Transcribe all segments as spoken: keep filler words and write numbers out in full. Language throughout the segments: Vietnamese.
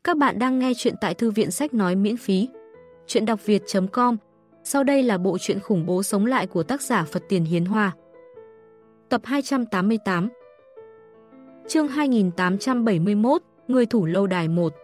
Các bạn đang nghe chuyện tại thư viện sách nói miễn phí. Chuyện đọc việt chấm com. Sau đây là bộ truyện khủng bố sống lại của tác giả Phật Tiền Hiến Hoa. Tập hai trăm tám mươi tám. Chương hai nghìn tám trăm bảy mươi mốt, Người thủ lâu đài một.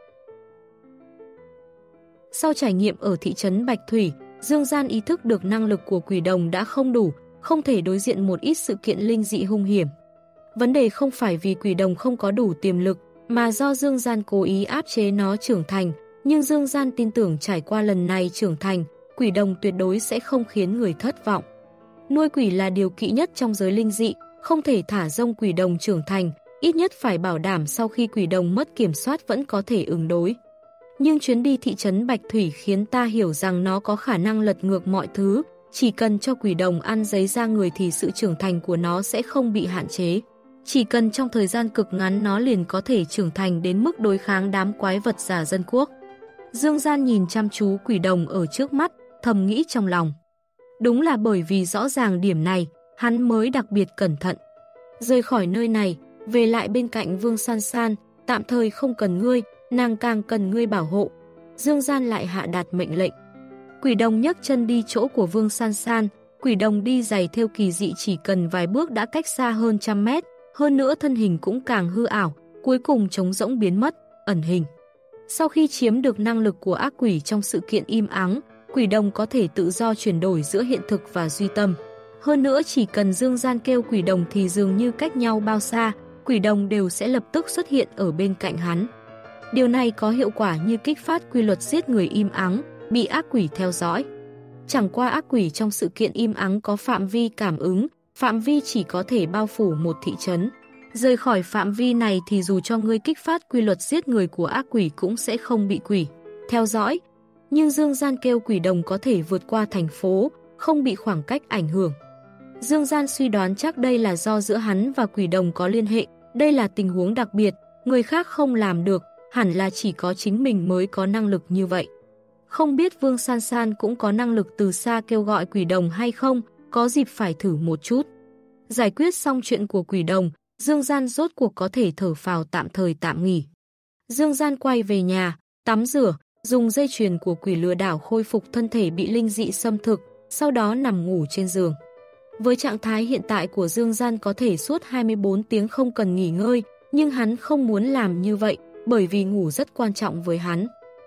Sau trải nghiệm ở thị trấn Bạch Thủy, Dương Gian ý thức được năng lực của quỷ đồng đã không đủ, không thể đối diện một ít sự kiện linh dị hung hiểm. Vấn đề không phải vì quỷ đồng không có đủ tiềm lực, mà do Dương Gian cố ý áp chế nó trưởng thành, nhưng Dương Gian tin tưởng trải qua lần này trưởng thành, quỷ đồng tuyệt đối sẽ không khiến người thất vọng. Nuôi quỷ là điều kỵ nhất trong giới linh dị, không thể thả rông quỷ đồng trưởng thành, ít nhất phải bảo đảm sau khi quỷ đồng mất kiểm soát vẫn có thể ứng đối. Nhưng chuyến đi thị trấn Bạch Thủy khiến ta hiểu rằng nó có khả năng lật ngược mọi thứ, chỉ cần cho quỷ đồng ăn giấy da người thì sự trưởng thành của nó sẽ không bị hạn chế. Chỉ cần trong thời gian cực ngắn nó liền có thể trưởng thành đến mức đối kháng đám quái vật giả dân quốc. Dương Gian nhìn chăm chú quỷ đồng ở trước mắt, thầm nghĩ trong lòng. Đúng là bởi vì rõ ràng điểm này, hắn mới đặc biệt cẩn thận. Rời khỏi nơi này, về lại bên cạnh Vương San San, tạm thời không cần ngươi, nàng càng cần ngươi bảo hộ. Dương Gian lại hạ đạt mệnh lệnh. Quỷ đồng nhấc chân đi chỗ của Vương San San, quỷ đồng đi giày theo kỳ dị chỉ cần vài bước đã cách xa hơn trăm mét. Hơn nữa thân hình cũng càng hư ảo, cuối cùng trống rỗng biến mất, ẩn hình. Sau khi chiếm được năng lực của ác quỷ trong sự kiện im ắng, quỷ đồng có thể tự do chuyển đổi giữa hiện thực và duy tâm. Hơn nữa chỉ cần Dương Gian kêu quỷ đồng thì dường như cách nhau bao xa, quỷ đồng đều sẽ lập tức xuất hiện ở bên cạnh hắn. Điều này có hiệu quả như kích phát quy luật giết người im ắng, bị ác quỷ theo dõi. Chẳng qua ác quỷ trong sự kiện im ắng có phạm vi cảm ứng, phạm vi chỉ có thể bao phủ một thị trấn. Rời khỏi phạm vi này thì dù cho ngươi kích phát quy luật giết người của ác quỷ cũng sẽ không bị quỷ theo dõi. Nhưng Dương Gian kêu quỷ đồng có thể vượt qua thành phố, không bị khoảng cách ảnh hưởng. Dương Gian suy đoán chắc đây là do giữa hắn và quỷ đồng có liên hệ. Đây là tình huống đặc biệt, người khác không làm được, hẳn là chỉ có chính mình mới có năng lực như vậy. Không biết Vương San San cũng có năng lực từ xa kêu gọi quỷ đồng hay không, có dịp phải thử một chút. Giải quyết xong chuyện của quỷ đồng, Dương Gian rốt cuộc có thể thở phào tạm thời tạm nghỉ. Dương Gian quay về nhà, tắm rửa, dùng dây chuyền của quỷ lừa đảo khôi phục thân thể bị linh dị xâm thực, sau đó nằm ngủ trên giường. Với trạng thái hiện tại của Dương Gian có thể suốt hai mươi bốn tiếng không cần nghỉ ngơi, nhưng hắn không muốn làm như vậy, bởi vì ngủ rất quan trọng với hắn.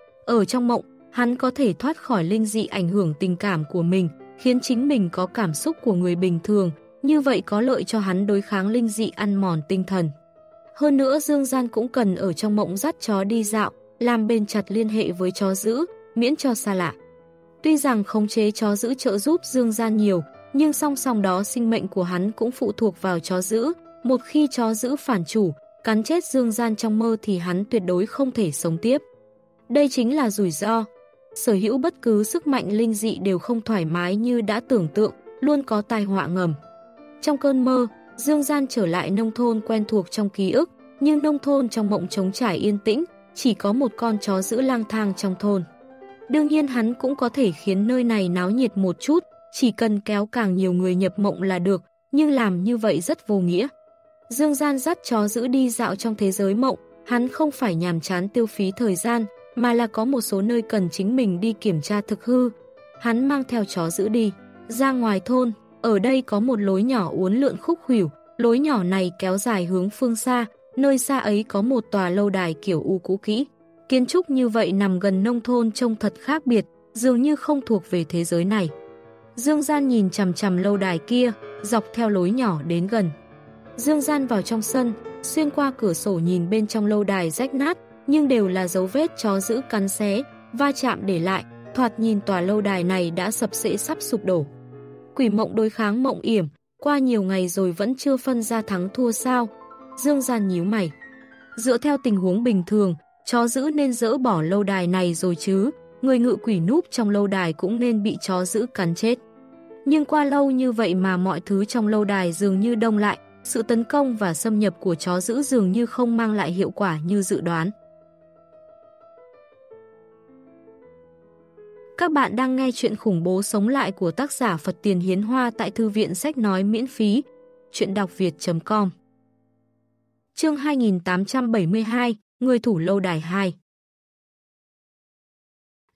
Ở trong mộng, hắn có thể thoát khỏi linh dị ảnh hưởng tình cảm của mình, khiến chính mình có cảm xúc của người bình thường, như vậy có lợi cho hắn đối kháng linh dị ăn mòn tinh thần. Hơn nữa Dương Gian cũng cần ở trong mộng dắt chó đi dạo, làm bền chặt liên hệ với chó giữ, miễn cho xa lạ. Tuy rằng khống chế chó giữ trợ giúp Dương Gian nhiều, nhưng song song đó sinh mệnh của hắn cũng phụ thuộc vào chó giữ. Một khi chó giữ phản chủ, cắn chết Dương Gian trong mơ thì hắn tuyệt đối không thể sống tiếp. Đây chính là rủi ro. Sở hữu bất cứ sức mạnh linh dị đều không thoải mái như đã tưởng tượng, luôn có tai họa ngầm. Trong cơn mơ, Dương Gian trở lại nông thôn quen thuộc trong ký ức, nhưng nông thôn trong mộng trống trải yên tĩnh, chỉ có một con chó giữ lang thang trong thôn. Đương nhiên hắn cũng có thể khiến nơi này náo nhiệt một chút, chỉ cần kéo càng nhiều người nhập mộng là được, nhưng làm như vậy rất vô nghĩa. Dương Gian dắt chó giữ đi dạo trong thế giới mộng, hắn không phải nhàm chán tiêu phí thời gian, mà là có một số nơi cần chính mình đi kiểm tra thực hư. Hắn mang theo chó giữ đi, ra ngoài thôn, ở đây có một lối nhỏ uốn lượn khúc khuỷu, lối nhỏ này kéo dài hướng phương xa, nơi xa ấy có một tòa lâu đài kiểu U cũ kỹ. Kiến trúc như vậy nằm gần nông thôn trông thật khác biệt, dường như không thuộc về thế giới này. Dương Gian nhìn chằm chằm lâu đài kia, dọc theo lối nhỏ đến gần. Dương Gian vào trong sân, xuyên qua cửa sổ nhìn bên trong lâu đài rách nát, nhưng đều là dấu vết chó giữ cắn xé, va chạm để lại, thoạt nhìn tòa lâu đài này đã sập xệ sắp sụp đổ. Quỷ mộng đối kháng mộng yểm, qua nhiều ngày rồi vẫn chưa phân ra thắng thua sao? Dương Gian nhíu mày. Dựa theo tình huống bình thường, chó giữ nên dỡ bỏ lâu đài này rồi chứ, người ngự quỷ núp trong lâu đài cũng nên bị chó giữ cắn chết. Nhưng qua lâu như vậy mà mọi thứ trong lâu đài dường như đông lại, sự tấn công và xâm nhập của chó giữ dường như không mang lại hiệu quả như dự đoán. Các bạn đang nghe chuyện khủng bố sống lại của tác giả Phật Tiền Hiến Hoa tại thư viện sách nói miễn phí. Chuyện đọc việt chấm com. Chương hai nghìn tám trăm bảy mươi hai, Người thủ lâu đài hai.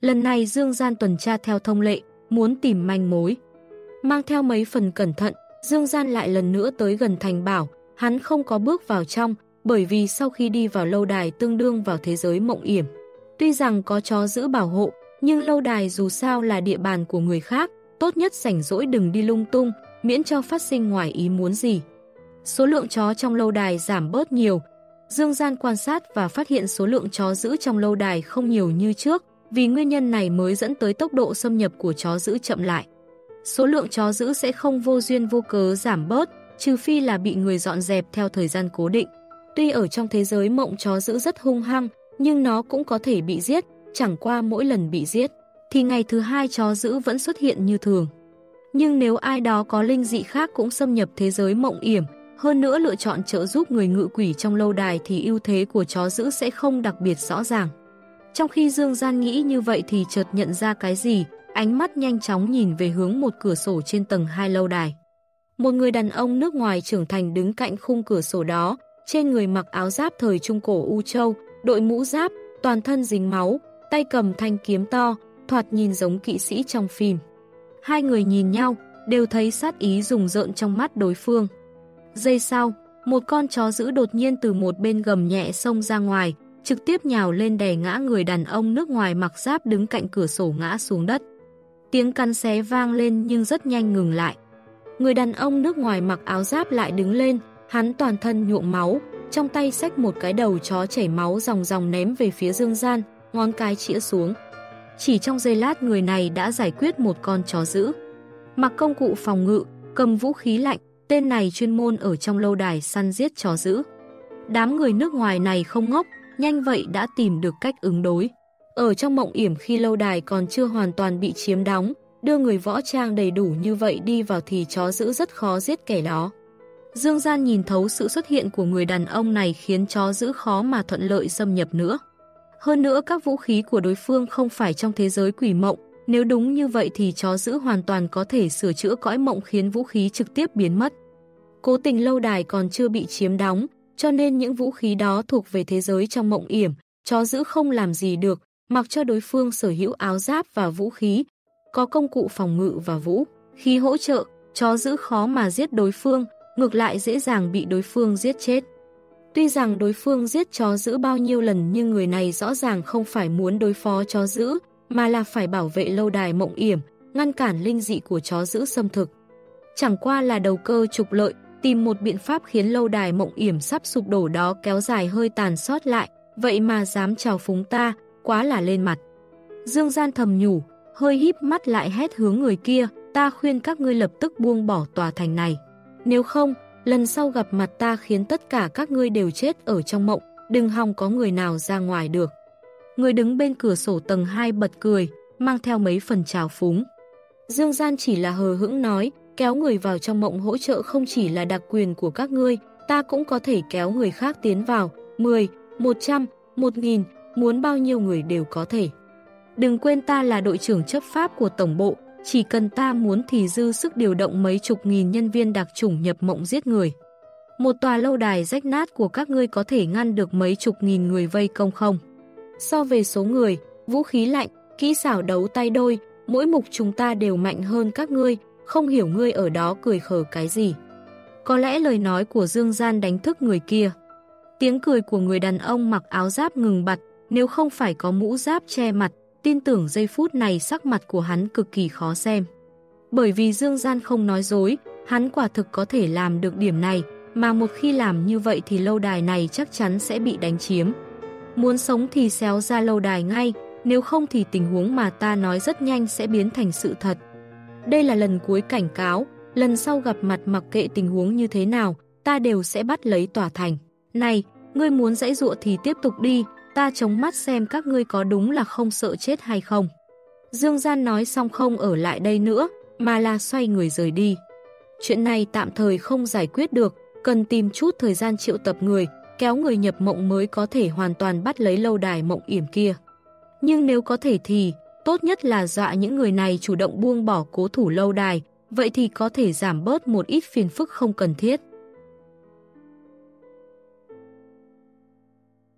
Lần này Dương Gian tuần tra theo thông lệ, muốn tìm manh mối. Mang theo mấy phần cẩn thận, Dương Gian lại lần nữa tới gần thành bảo, hắn không có bước vào trong, bởi vì sau khi đi vào lâu đài tương đương vào thế giới mộng yểm. Tuy rằng có chó giữ bảo hộ, nhưng lâu đài dù sao là địa bàn của người khác, tốt nhất rảnh rỗi đừng đi lung tung, miễn cho phát sinh ngoài ý muốn gì. Số lượng chó trong lâu đài giảm bớt nhiều. Dương Gian quan sát và phát hiện số lượng chó giữ trong lâu đài không nhiều như trước, vì nguyên nhân này mới dẫn tới tốc độ xâm nhập của chó giữ chậm lại. Số lượng chó giữ sẽ không vô duyên vô cớ giảm bớt, trừ phi là bị người dọn dẹp theo thời gian cố định. Tuy ở trong thế giới mộng chó giữ rất hung hăng, nhưng nó cũng có thể bị giết, chẳng qua mỗi lần bị giết, thì ngày thứ hai chó giữ vẫn xuất hiện như thường. Nhưng nếu ai đó có linh dị khác cũng xâm nhập thế giới mộng yểm, hơn nữa lựa chọn trợ giúp người ngự quỷ trong lâu đài thì ưu thế của chó giữ sẽ không đặc biệt rõ ràng. Trong khi Dương Gian nghĩ như vậy thì chợt nhận ra cái gì, ánh mắt nhanh chóng nhìn về hướng một cửa sổ trên tầng hai lâu đài. Một người đàn ông nước ngoài trưởng thành đứng cạnh khung cửa sổ đó, trên người mặc áo giáp thời Trung Cổ U Châu, đội mũ giáp, toàn thân dính máu, tay cầm thanh kiếm to, thoạt nhìn giống kỵ sĩ trong phim. Hai người nhìn nhau, đều thấy sát ý rùng rợn trong mắt đối phương. Giây sau, một con chó dữ đột nhiên từ một bên gầm nhẹ xông ra ngoài, trực tiếp nhào lên đè ngã người đàn ông nước ngoài mặc giáp đứng cạnh cửa sổ ngã xuống đất. Tiếng cắn xé vang lên nhưng rất nhanh ngừng lại. Người đàn ông nước ngoài mặc áo giáp lại đứng lên, hắn toàn thân nhuộm máu, trong tay xách một cái đầu chó chảy máu ròng ròng ném về phía Dương Gian, ngón cái chĩa xuống. Chỉ trong giây lát người này đã giải quyết một con chó dữ. Mặc công cụ phòng ngự, cầm vũ khí lạnh, tên này chuyên môn ở trong lâu đài săn giết chó dữ. Đám người nước ngoài này không ngốc, nhanh vậy đã tìm được cách ứng đối. Ở trong mộng yểm khi lâu đài còn chưa hoàn toàn bị chiếm đóng, đưa người võ trang đầy đủ như vậy đi vào thì chó dữ rất khó giết kẻ đó. Dương Gian nhìn thấu sự xuất hiện của người đàn ông này khiến chó dữ khó mà thuận lợi xâm nhập nữa. Hơn nữa các vũ khí của đối phương không phải trong thế giới quỷ mộng, nếu đúng như vậy thì chó dữ hoàn toàn có thể sửa chữa cõi mộng khiến vũ khí trực tiếp biến mất. Cố tình lâu đài còn chưa bị chiếm đóng, cho nên những vũ khí đó thuộc về thế giới trong mộng yểm, chó dữ không làm gì được, mặc cho đối phương sở hữu áo giáp và vũ khí, có công cụ phòng ngự và vũ khí hỗ trợ, chó dữ khó mà giết đối phương, ngược lại dễ dàng bị đối phương giết chết. Tuy rằng đối phương giết chó dữ bao nhiêu lần nhưng người này rõ ràng không phải muốn đối phó chó dữ, mà là phải bảo vệ lâu đài mộng yểm, ngăn cản linh dị của chó dữ xâm thực. Chẳng qua là đầu cơ trục lợi, tìm một biện pháp khiến lâu đài mộng yểm sắp sụp đổ đó kéo dài hơi tàn sót lại, vậy mà dám chào phúng ta, quá là lên mặt. Dương Gian thầm nhủ, hơi híp mắt lại hét hướng người kia, ta khuyên các ngươi lập tức buông bỏ tòa thành này. Nếu không, lần sau gặp mặt ta khiến tất cả các ngươi đều chết ở trong mộng, đừng hòng có người nào ra ngoài được. Người đứng bên cửa sổ tầng hai bật cười, mang theo mấy phần trào phúng. Dương Gian chỉ là hờ hững nói, kéo người vào trong mộng hỗ trợ không chỉ là đặc quyền của các ngươi, ta cũng có thể kéo người khác tiến vào, mười, một trăm, một nghìn, muốn bao nhiêu người đều có thể. Đừng quên ta là đội trưởng chấp pháp của tổng bộ, chỉ cần ta muốn thì dư sức điều động mấy chục nghìn nhân viên đặc chủng nhập mộng giết người. Một tòa lâu đài rách nát của các ngươi có thể ngăn được mấy chục nghìn người vây công không? So về số người, vũ khí lạnh, kỹ xảo đấu tay đôi, mỗi mục chúng ta đều mạnh hơn các ngươi, không hiểu ngươi ở đó cười khờ cái gì. Có lẽ lời nói của Dương Gian đánh thức người kia. Tiếng cười của người đàn ông mặc áo giáp ngừng bặt, nếu không phải có mũ giáp che mặt, tin tưởng giây phút này sắc mặt của hắn cực kỳ khó xem. Bởi vì Dương Gian không nói dối, hắn quả thực có thể làm được điểm này, mà một khi làm như vậy thì lâu đài này chắc chắn sẽ bị đánh chiếm. Muốn sống thì xéo ra lâu đài ngay, nếu không thì tình huống mà ta nói rất nhanh sẽ biến thành sự thật. Đây là lần cuối cảnh cáo, lần sau gặp mặt mặc kệ tình huống như thế nào, ta đều sẽ bắt lấy tòa thành. Này, ngươi muốn giãy giụa thì tiếp tục đi, ta chống mắt xem các ngươi có đúng là không sợ chết hay không. Dương Gian nói xong không ở lại đây nữa, mà là xoay người rời đi. Chuyện này tạm thời không giải quyết được, cần tìm chút thời gian triệu tập người, kéo người nhập mộng mới có thể hoàn toàn bắt lấy lâu đài mộng yểm kia. Nhưng nếu có thể thì, tốt nhất là dọa những người này chủ động buông bỏ cố thủ lâu đài, vậy thì có thể giảm bớt một ít phiền phức không cần thiết.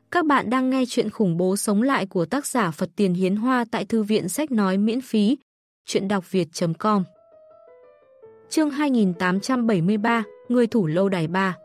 Các bạn đang nghe chuyện khủng bố sống lại của tác giả Phật Tiền Hiến Hoa tại thư viện sách nói miễn phí. Chuyện đọc việt chấm com. Chương hai nghìn tám trăm bảy mươi ba, Người thủ lâu đài ba.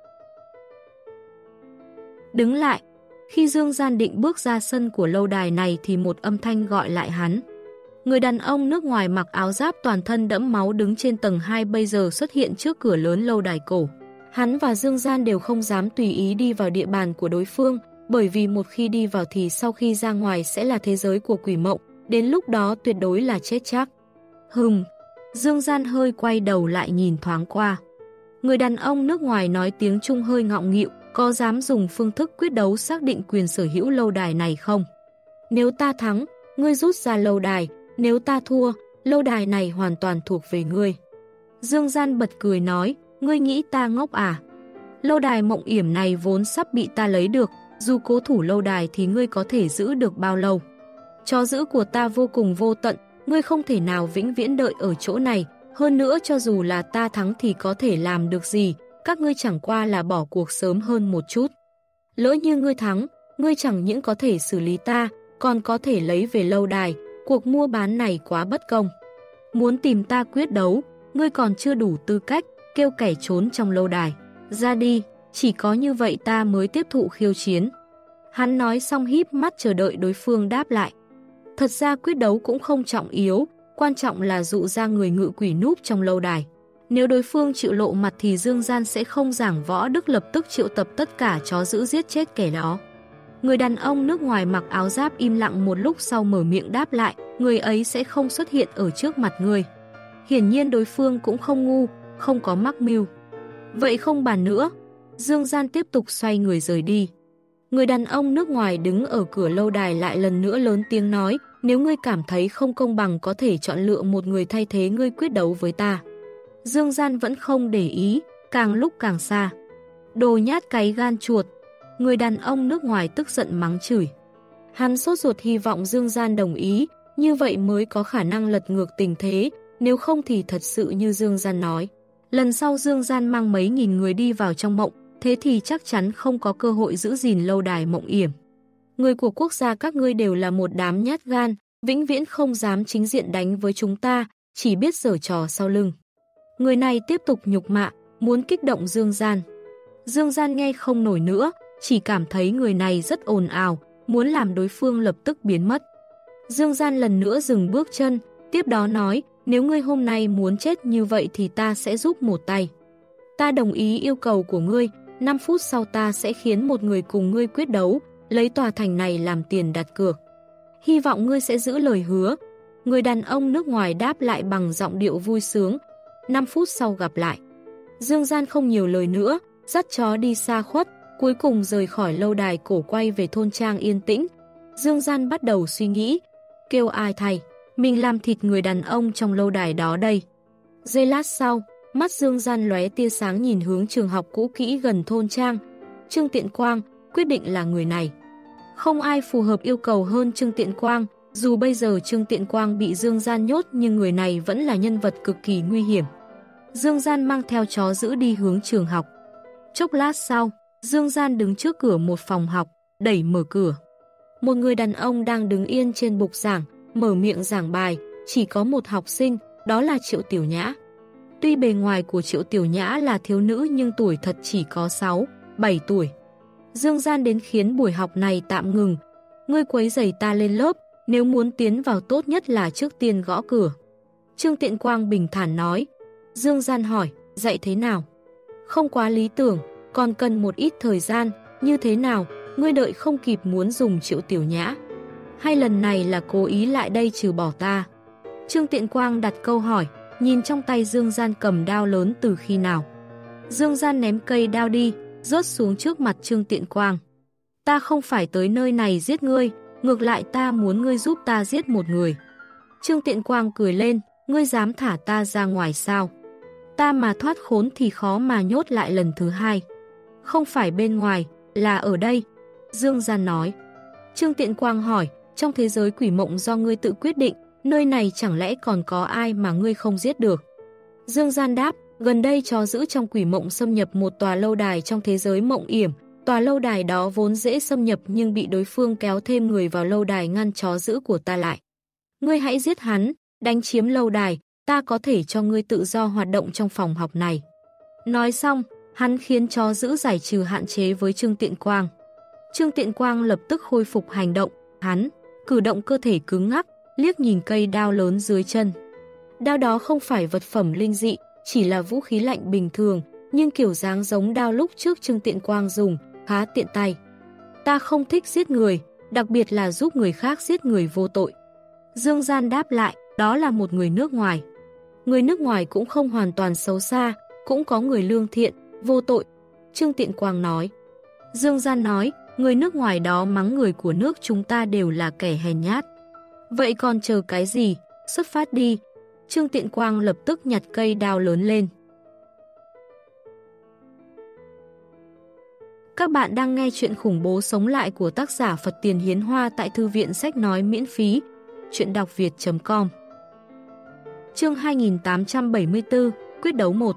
Đứng lại. Khi Dương Gian định bước ra sân của lâu đài này thì một âm thanh gọi lại hắn. Người đàn ông nước ngoài mặc áo giáp toàn thân đẫm máu đứng trên tầng hai bây giờ xuất hiện trước cửa lớn lâu đài cổ. Hắn và Dương Gian đều không dám tùy ý đi vào địa bàn của đối phương, bởi vì một khi đi vào thì sau khi ra ngoài sẽ là thế giới của quỷ mộng, đến lúc đó tuyệt đối là chết chắc. Hừm, Dương Gian hơi quay đầu lại nhìn thoáng qua. Người đàn ông nước ngoài nói tiếng Trung hơi ngọng nghịu, có dám dùng phương thức quyết đấu xác định quyền sở hữu lâu đài này không? Nếu ta thắng, ngươi rút ra lâu đài, nếu ta thua, lâu đài này hoàn toàn thuộc về ngươi. Dương Gian bật cười nói, ngươi nghĩ ta ngốc à? Lâu đài Mộng Yểm này vốn sắp bị ta lấy được, dù cố thủ lâu đài thì ngươi có thể giữ được bao lâu? Chó giữ của ta vô cùng vô tận, ngươi không thể nào vĩnh viễn đợi ở chỗ này, hơn nữa cho dù là ta thắng thì có thể làm được gì, các ngươi chẳng qua là bỏ cuộc sớm hơn một chút. Lỡ như ngươi thắng, ngươi chẳng những có thể xử lý ta, còn có thể lấy về lâu đài, cuộc mua bán này quá bất công. Muốn tìm ta quyết đấu, ngươi còn chưa đủ tư cách, kêu kẻ trốn trong lâu đài. Ra đi, chỉ có như vậy ta mới tiếp thụ khiêu chiến. Hắn nói xong híp mắt chờ đợi đối phương đáp lại. Thật ra quyết đấu cũng không trọng yếu, quan trọng là dụ ra người ngự quỷ núp trong lâu đài. Nếu đối phương chịu lộ mặt thì Dương Gian sẽ không giảng võ đức lập tức triệu tập tất cả chó giữ giết chết kẻ đó. Người đàn ông nước ngoài mặc áo giáp im lặng một lúc sau mở miệng đáp lại, người ấy sẽ không xuất hiện ở trước mặt người. Hiển nhiên đối phương cũng không ngu, không có mắc mưu. Vậy không bàn nữa. Dương Gian tiếp tục xoay người rời đi. Người đàn ông nước ngoài đứng ở cửa lâu đài lại lần nữa lớn tiếng nói, nếu ngươi cảm thấy không công bằng có thể chọn lựa một người thay thế ngươi quyết đấu với ta. Dương Gian vẫn không để ý, càng lúc càng xa. Đồ nhát cái gan chuột. Người đàn ông nước ngoài tức giận mắng chửi. Hắn sốt ruột hy vọng Dương Gian đồng ý, như vậy mới có khả năng lật ngược tình thế, nếu không thì thật sự như Dương Gian nói. Lần sau Dương Gian mang mấy nghìn người đi vào trong mộng, thế thì chắc chắn không có cơ hội giữ gìn lâu đài Mộng Yểm. Người của quốc gia các ngươi đều là một đám nhát gan, vĩnh viễn không dám chính diện đánh với chúng ta, chỉ biết giở trò sau lưng. Người này tiếp tục nhục mạ, muốn kích động Dương Gian. Dương Gian nghe không nổi nữa, chỉ cảm thấy người này rất ồn ào, muốn làm đối phương lập tức biến mất. Dương Gian lần nữa dừng bước chân, tiếp đó nói, nếu ngươi hôm nay muốn chết như vậy thì ta sẽ giúp một tay. Ta đồng ý yêu cầu của ngươi, năm phút sau ta sẽ khiến một người cùng ngươi quyết đấu, lấy tòa thành này làm tiền đặt cược. Hy vọng ngươi sẽ giữ lời hứa. Người đàn ông nước ngoài đáp lại bằng giọng điệu vui sướng. năm phút sau gặp lại. Dương Gian không nhiều lời nữa, dắt chó đi xa khuất, cuối cùng rời khỏi lâu đài cổ quay về thôn trang yên tĩnh. Dương Gian bắt đầu suy nghĩ, kêu ai thay, mình làm thịt người đàn ông trong lâu đài đó đây. Giây lát sau, mắt Dương Gian lóe tia sáng nhìn hướng trường học cũ kỹ gần thôn trang. Trương Tiện Quang quyết định là người này. Không ai phù hợp yêu cầu hơn Trương Tiện Quang, dù bây giờ Trương Tiện Quang bị Dương Gian nhốt nhưng người này vẫn là nhân vật cực kỳ nguy hiểm. Dương Gian mang theo chó giữ đi hướng trường học. Chốc lát sau, Dương Gian đứng trước cửa một phòng học, đẩy mở cửa. Một người đàn ông đang đứng yên trên bục giảng, mở miệng giảng bài, chỉ có một học sinh, đó là Triệu Tiểu Nhã. Tuy bề ngoài của Triệu Tiểu Nhã là thiếu nữ nhưng tuổi thật chỉ có sáu, bảy tuổi. Dương Gian đến khiến buổi học này tạm ngừng. Ngươi quấy rầy ta lên lớp, nếu muốn tiến vào tốt nhất là trước tiên gõ cửa. Trương Tiện Quang bình thản nói. Dương Gian hỏi, dạy thế nào? Không quá lý tưởng, còn cần một ít thời gian, như thế nào, ngươi đợi không kịp muốn dùng Triệu Tiểu Nhã. Hay lần này là cố ý lại đây trừ bỏ ta? Trương Tiện Quang đặt câu hỏi, nhìn trong tay Dương Gian cầm đao lớn từ khi nào. Dương Gian ném cây đao đi, rớt xuống trước mặt Trương Tiện Quang. Ta không phải tới nơi này giết ngươi, ngược lại ta muốn ngươi giúp ta giết một người. Trương Tiện Quang cười lên, ngươi dám thả ta ra ngoài sao? Ta mà thoát khốn thì khó mà nhốt lại lần thứ hai. Không phải bên ngoài, là ở đây. Dương Gian nói. Trương Tiện Quang hỏi, trong thế giới quỷ mộng do ngươi tự quyết định, nơi này chẳng lẽ còn có ai mà ngươi không giết được? Dương Gian đáp, gần đây chó giữ trong quỷ mộng xâm nhập một tòa lâu đài trong thế giới Mộng Yểm, Tòa lâu đài đó vốn dễ xâm nhập nhưng bị đối phương kéo thêm người vào lâu đài ngăn chó giữ của ta lại. Ngươi hãy giết hắn, đánh chiếm lâu đài, ta có thể cho ngươi tự do hoạt động trong phòng học này. Nói xong, hắn khiến chó giữ giải trừ hạn chế với Trương Tiện Quang. Trương Tiện Quang lập tức khôi phục hành động, hắn cử động cơ thể cứng ngắc, liếc nhìn cây đao lớn dưới chân. Đao đó không phải vật phẩm linh dị, chỉ là vũ khí lạnh bình thường, nhưng kiểu dáng giống đao lúc trước Trương Tiện Quang dùng, khá tiện tay. Ta không thích giết người, đặc biệt là giúp người khác giết người vô tội. Dương Gian đáp lại, đó là một người nước ngoài. Người nước ngoài cũng không hoàn toàn xấu xa, cũng có người lương thiện, vô tội. Trương Tiện Quang nói. Dương Gian nói, người nước ngoài đó mắng người của nước chúng ta đều là kẻ hèn nhát. Vậy còn chờ cái gì, xuất phát đi. Trương Tiện Quang lập tức nhặt cây đao lớn lên. Các bạn đang nghe chuyện khủng bố sống lại của tác giả Phật Tiền Hiến Hoa tại Thư viện Sách Nói miễn phí. Chuyện đọc việt chấm com. Chương hai nghìn tám trăm bảy mươi tư, quyết đấu một.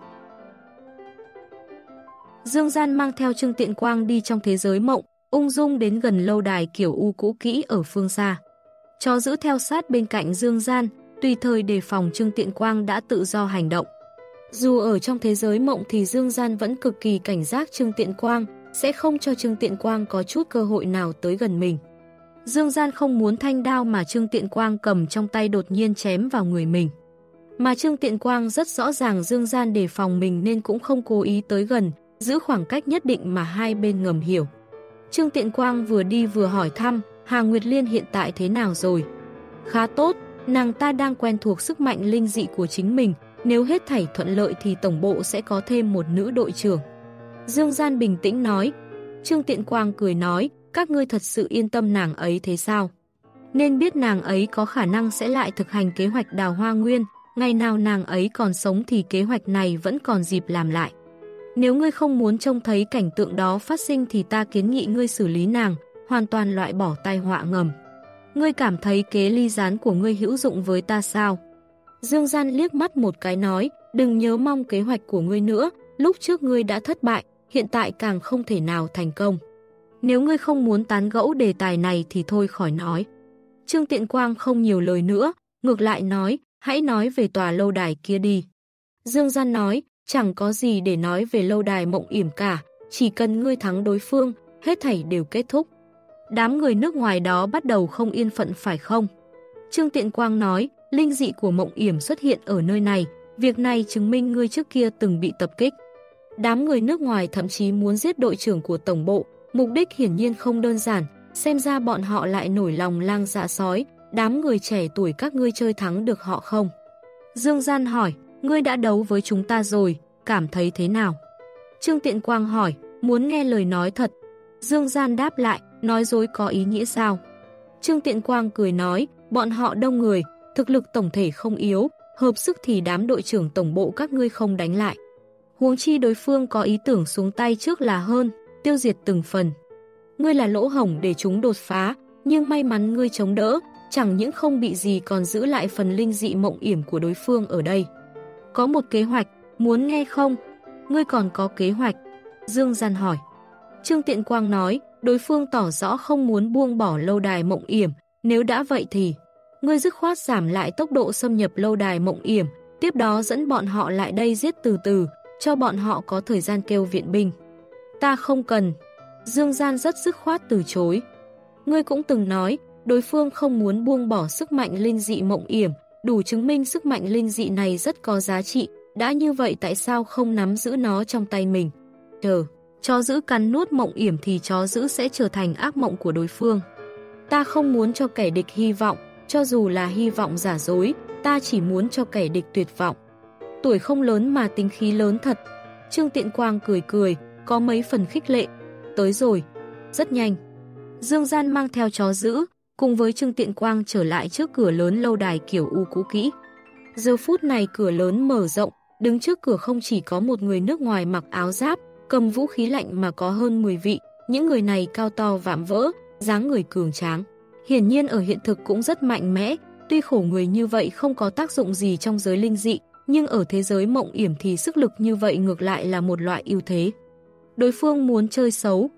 Dương Gian mang theo Trương Tiện Quang đi trong thế giới mộng, ung dung đến gần lâu đài kiểu U cũ kỹ ở phương xa. Chó giữ theo sát bên cạnh Dương Gian, tùy thời đề phòng Trương Tiện Quang đã tự do hành động. Dù ở trong thế giới mộng thì Dương Gian vẫn cực kỳ cảnh giác Trương Tiện Quang, sẽ không cho Trương Tiện Quang có chút cơ hội nào tới gần mình. Dương Gian không muốn thanh đao mà Trương Tiện Quang cầm trong tay đột nhiên chém vào người mình. Mà Trương Tiện Quang rất rõ ràng Dương Gian đề phòng mình nên cũng không cố ý tới gần, giữ khoảng cách nhất định mà hai bên ngầm hiểu. Trương Tiện Quang vừa đi vừa hỏi thăm, Hà Nguyệt Liên hiện tại thế nào rồi? Khá tốt, nàng ta đang quen thuộc sức mạnh linh dị của chính mình, nếu hết thảy thuận lợi thì tổng bộ sẽ có thêm một nữ đội trưởng. Dương Gian bình tĩnh nói. Trương Tiện Quang cười nói, các ngươi thật sự yên tâm nàng ấy thế sao? Nên biết nàng ấy có khả năng sẽ lại thực hành kế hoạch đào hoa nguyên, ngày nào nàng ấy còn sống thì kế hoạch này vẫn còn dịp làm lại. Nếu ngươi không muốn trông thấy cảnh tượng đó phát sinh thì ta kiến nghị ngươi xử lý nàng, hoàn toàn loại bỏ tai họa ngầm. Ngươi cảm thấy kế ly gián của ngươi hữu dụng với ta sao? Dương Gian liếc mắt một cái nói, đừng nhớ mong kế hoạch của ngươi nữa, lúc trước ngươi đã thất bại, hiện tại càng không thể nào thành công. Nếu ngươi không muốn tán gẫu đề tài này thì thôi khỏi nói. Trương Tiện Quang không nhiều lời nữa, ngược lại nói, hãy nói về tòa lâu đài kia đi. Dương Gian nói, chẳng có gì để nói về lâu đài Mộng Yểm cả, chỉ cần ngươi thắng đối phương, hết thảy đều kết thúc. Đám người nước ngoài đó bắt đầu không yên phận phải không? Trương Tiện Quang nói, linh dị của Mộng Yểm xuất hiện ở nơi này, việc này chứng minh ngươi trước kia từng bị tập kích. Đám người nước ngoài thậm chí muốn giết đội trưởng của tổng bộ, mục đích hiển nhiên không đơn giản, xem ra bọn họ lại nổi lòng lang dạ sói, đám người trẻ tuổi các ngươi chơi thắng được họ không? Dương Gian hỏi, ngươi đã đấu với chúng ta rồi, cảm thấy thế nào? Trương Tiện Quang hỏi, muốn nghe lời nói thật. Dương Gian đáp lại, nói dối có ý nghĩa sao? Trương Tiện Quang cười nói, bọn họ đông người, thực lực tổng thể không yếu, hợp sức thì đám đội trưởng tổng bộ các ngươi không đánh lại. Huống chi đối phương có ý tưởng xuống tay trước là hơn, tiêu diệt từng phần. Ngươi là lỗ hổng để chúng đột phá, nhưng may mắn ngươi chống đỡ, chẳng những không bị gì còn giữ lại phần linh dị Mộng Yểm của đối phương ở đây. Có một kế hoạch, muốn nghe không? Ngươi còn có kế hoạch? Dương Gian hỏi. Trương Tiện Quang nói, đối phương tỏ rõ không muốn buông bỏ lâu đài Mộng Yểm, nếu đã vậy thì ngươi dứt khoát giảm lại tốc độ xâm nhập lâu đài Mộng Yểm, tiếp đó dẫn bọn họ lại đây giết từ từ, cho bọn họ có thời gian kêu viện binh. Ta không cần. Dương Gian rất dứt khoát từ chối. Ngươi cũng từng nói, đối phương không muốn buông bỏ sức mạnh linh dị Mộng Yểm, đủ chứng minh sức mạnh linh dị này rất có giá trị, đã như vậy tại sao không nắm giữ nó trong tay mình? Chờ, chó giữ cắn nuốt Mộng Yểm thì chó giữ sẽ trở thành ác mộng của đối phương. Ta không muốn cho kẻ địch hy vọng, cho dù là hy vọng giả dối, ta chỉ muốn cho kẻ địch tuyệt vọng. Tuổi không lớn mà tính khí lớn thật. Trương Tiện Quang cười cười, có mấy phần khích lệ. Tới rồi, rất nhanh. Dương Gian mang theo chó giữ, cùng với Trương Tiện Quang trở lại trước cửa lớn lâu đài kiểu U cũ kỹ. Giờ phút này cửa lớn mở rộng, đứng trước cửa không chỉ có một người nước ngoài mặc áo giáp, cầm vũ khí lạnh mà có hơn mười vị, những người này cao to vạm vỡ, dáng người cường tráng. Hiển nhiên ở hiện thực cũng rất mạnh mẽ, tuy khổ người như vậy không có tác dụng gì trong giới linh dị, nhưng ở thế giới Mộng Yểm thì sức lực như vậy ngược lại là một loại ưu thế. Đối phương muốn chơi xấu,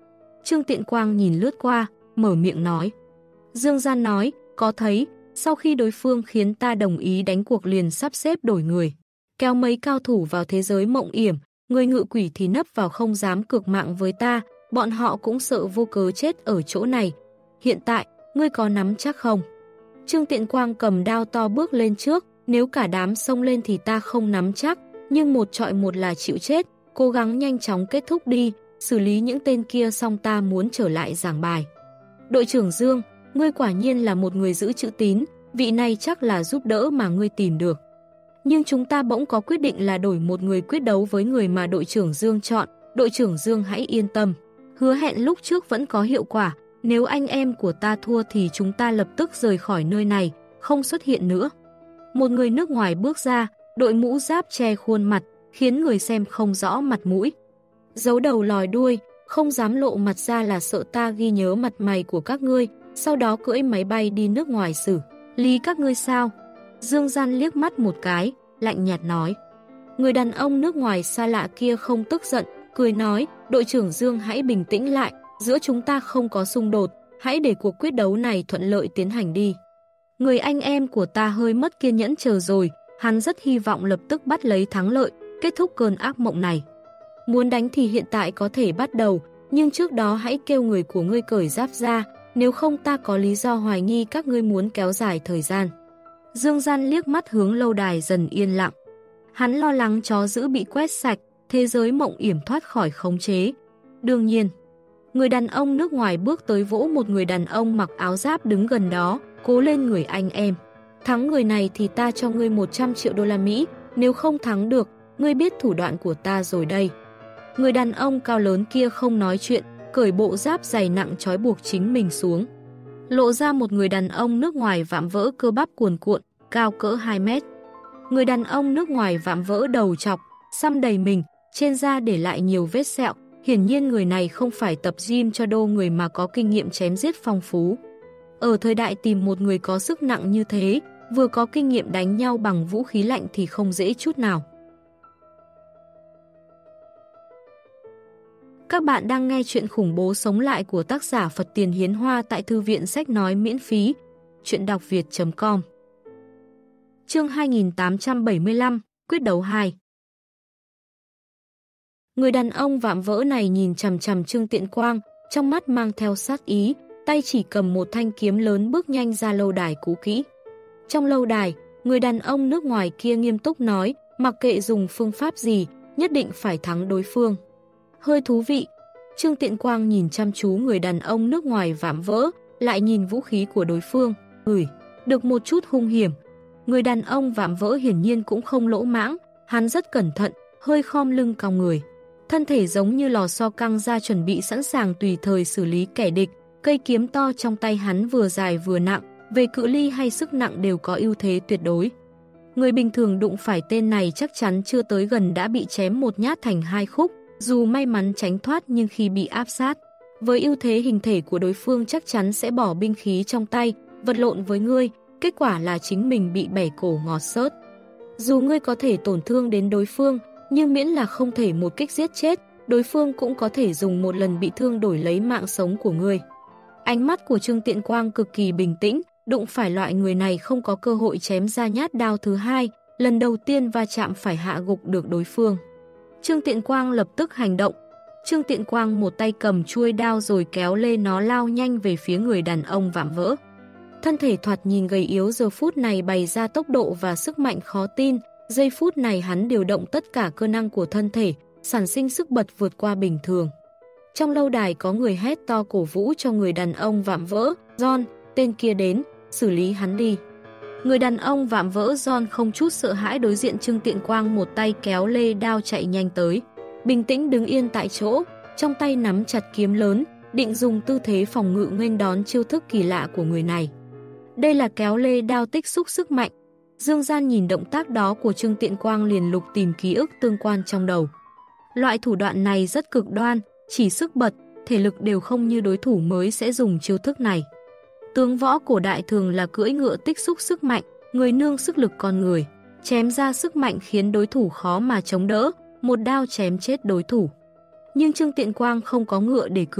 Trương Tiện Quang nhìn lướt qua, mở miệng nói. Dương Gian nói, có thấy, sau khi đối phương khiến ta đồng ý đánh cuộc liền sắp xếp đổi người. Kéo mấy cao thủ vào thế giới mộng yểm, người ngự quỷ thì nấp vào không dám cược mạng với ta, bọn họ cũng sợ vô cớ chết ở chỗ này. Hiện tại, ngươi có nắm chắc không? Trương Tiện Quang cầm đao to bước lên trước, nếu cả đám xông lên thì ta không nắm chắc, nhưng một trọi một là chịu chết, cố gắng nhanh chóng kết thúc đi, xử lý những tên kia xong ta muốn trở lại giảng bài. Đội trưởng Dương, ngươi quả nhiên là một người giữ chữ tín, vị này chắc là giúp đỡ mà ngươi tìm được. Nhưng chúng ta bỗng có quyết định là đổi một người quyết đấu với người mà đội trưởng Dương chọn, đội trưởng Dương hãy yên tâm. Hứa hẹn lúc trước vẫn có hiệu quả, nếu anh em của ta thua thì chúng ta lập tức rời khỏi nơi này, không xuất hiện nữa. Một người nước ngoài bước ra, đội mũ giáp che khuôn mặt, khiến người xem không rõ mặt mũi. Giấu đầu lòi đuôi, không dám lộ mặt ra là sợ ta ghi nhớ mặt mày của các ngươi, sau đó cưỡi máy bay đi nước ngoài xử lý các ngươi sao? Dương Gian liếc mắt một cái, lạnh nhạt nói. Người đàn ông nước ngoài xa lạ kia không tức giận, cười nói, đội trưởng Dương hãy bình tĩnh lại, giữa chúng ta không có xung đột, hãy để cuộc quyết đấu này thuận lợi tiến hành đi. Người anh em của ta hơi mất kiên nhẫn chờ rồi, hắn rất hy vọng lập tức bắt lấy thắng lợi, kết thúc cơn ác mộng này. Muốn đánh thì hiện tại có thể bắt đầu, nhưng trước đó hãy kêu người của ngươi cởi giáp ra, nếu không ta có lý do hoài nghi các ngươi muốn kéo dài thời gian. Dương Gian liếc mắt hướng lâu đài dần yên lặng. Hắn lo lắng chó dữ bị quét sạch, thế giới mộng yểm thoát khỏi khống chế. Đương nhiên, người đàn ông nước ngoài bước tới vỗ một người đàn ông mặc áo giáp đứng gần đó, cố lên người anh em. Thắng người này thì ta cho ngươi một trăm triệu đô la Mỹ, nếu không thắng được, ngươi biết thủ đoạn của ta rồi đây. Người đàn ông cao lớn kia không nói chuyện, cởi bộ giáp dày nặng trói buộc chính mình xuống. Lộ ra một người đàn ông nước ngoài vạm vỡ cơ bắp cuồn cuộn, cao cỡ hai mét. Người đàn ông nước ngoài vạm vỡ đầu chọc, xăm đầy mình, trên da để lại nhiều vết sẹo. Hiển nhiên người này không phải tập gym cho đô người mà có kinh nghiệm chém giết phong phú. Ở thời đại tìm một người có sức nặng như thế, vừa có kinh nghiệm đánh nhau bằng vũ khí lạnh thì không dễ chút nào. Các bạn đang nghe chuyện khủng bố sống lại của tác giả Phật Tiền Hiến Hoa tại Thư viện Sách Nói miễn phí. Chuyện đọc việt chấm com. Chương hai nghìn tám trăm bảy mươi lăm, Quyết đấu hai. Người đàn ông vạm vỡ này nhìn chằm chằm Trương Tiện Quang, trong mắt mang theo sát ý, tay chỉ cầm một thanh kiếm lớn bước nhanh ra lâu đài cũ kỹ. Trong lâu đài, người đàn ông nước ngoài kia nghiêm túc nói, mặc kệ dùng phương pháp gì, nhất định phải thắng đối phương. Hơi thú vị. Trương Tiện Quang nhìn chăm chú người đàn ông nước ngoài vạm vỡ, lại nhìn vũ khí của đối phương, gửi được một chút hung hiểm. Người đàn ông vạm vỡ hiển nhiên cũng không lỗ mãng, hắn rất cẩn thận, hơi khom lưng cong người. Thân thể giống như lò xo căng ra chuẩn bị sẵn sàng tùy thời xử lý kẻ địch, cây kiếm to trong tay hắn vừa dài vừa nặng, về cự ly hay sức nặng đều có ưu thế tuyệt đối. Người bình thường đụng phải tên này chắc chắn chưa tới gần đã bị chém một nhát thành hai khúc, dù may mắn tránh thoát nhưng khi bị áp sát, với ưu thế hình thể của đối phương chắc chắn sẽ bỏ binh khí trong tay, vật lộn với ngươi, kết quả là chính mình bị bẻ cổ ngọt xớt. Dù ngươi có thể tổn thương đến đối phương, nhưng miễn là không thể một kích giết chết, đối phương cũng có thể dùng một lần bị thương đổi lấy mạng sống của ngươi. Ánh mắt của Trương Tiện Quang cực kỳ bình tĩnh, đụng phải loại người này không có cơ hội chém ra nhát đao thứ hai, lần đầu tiên va chạm phải hạ gục được đối phương. Trương Tiện Quang lập tức hành động. Trương Tiện Quang một tay cầm chuôi đao rồi kéo lê nó lao nhanh về phía người đàn ông vạm vỡ. Thân thể thoạt nhìn gầy yếu giờ phút này bày ra tốc độ và sức mạnh khó tin, giây phút này hắn điều động tất cả cơ năng của thân thể, sản sinh sức bật vượt qua bình thường. Trong lâu đài có người hét to cổ vũ cho người đàn ông vạm vỡ, John, tên kia đến, xử lý hắn đi. Người đàn ông vạm vỡ John không chút sợ hãi đối diện Trương Tiện Quang một tay kéo lê đao chạy nhanh tới. Bình tĩnh đứng yên tại chỗ, trong tay nắm chặt kiếm lớn, định dùng tư thế phòng ngự nghênh đón chiêu thức kỳ lạ của người này. Đây là kéo lê đao tích xúc sức mạnh. Dương Gian nhìn động tác đó của Trương Tiện Quang liền lục tìm ký ức tương quan trong đầu. Loại thủ đoạn này rất cực đoan, chỉ sức bật, thể lực đều không như đối thủ mới sẽ dùng chiêu thức này. Tướng võ cổ đại thường là cưỡi ngựa tích xúc sức mạnh, người nương sức lực con người, chém ra sức mạnh khiến đối thủ khó mà chống đỡ, một đao chém chết đối thủ. Nhưng Trương Tiện Quang không có ngựa để cưỡi,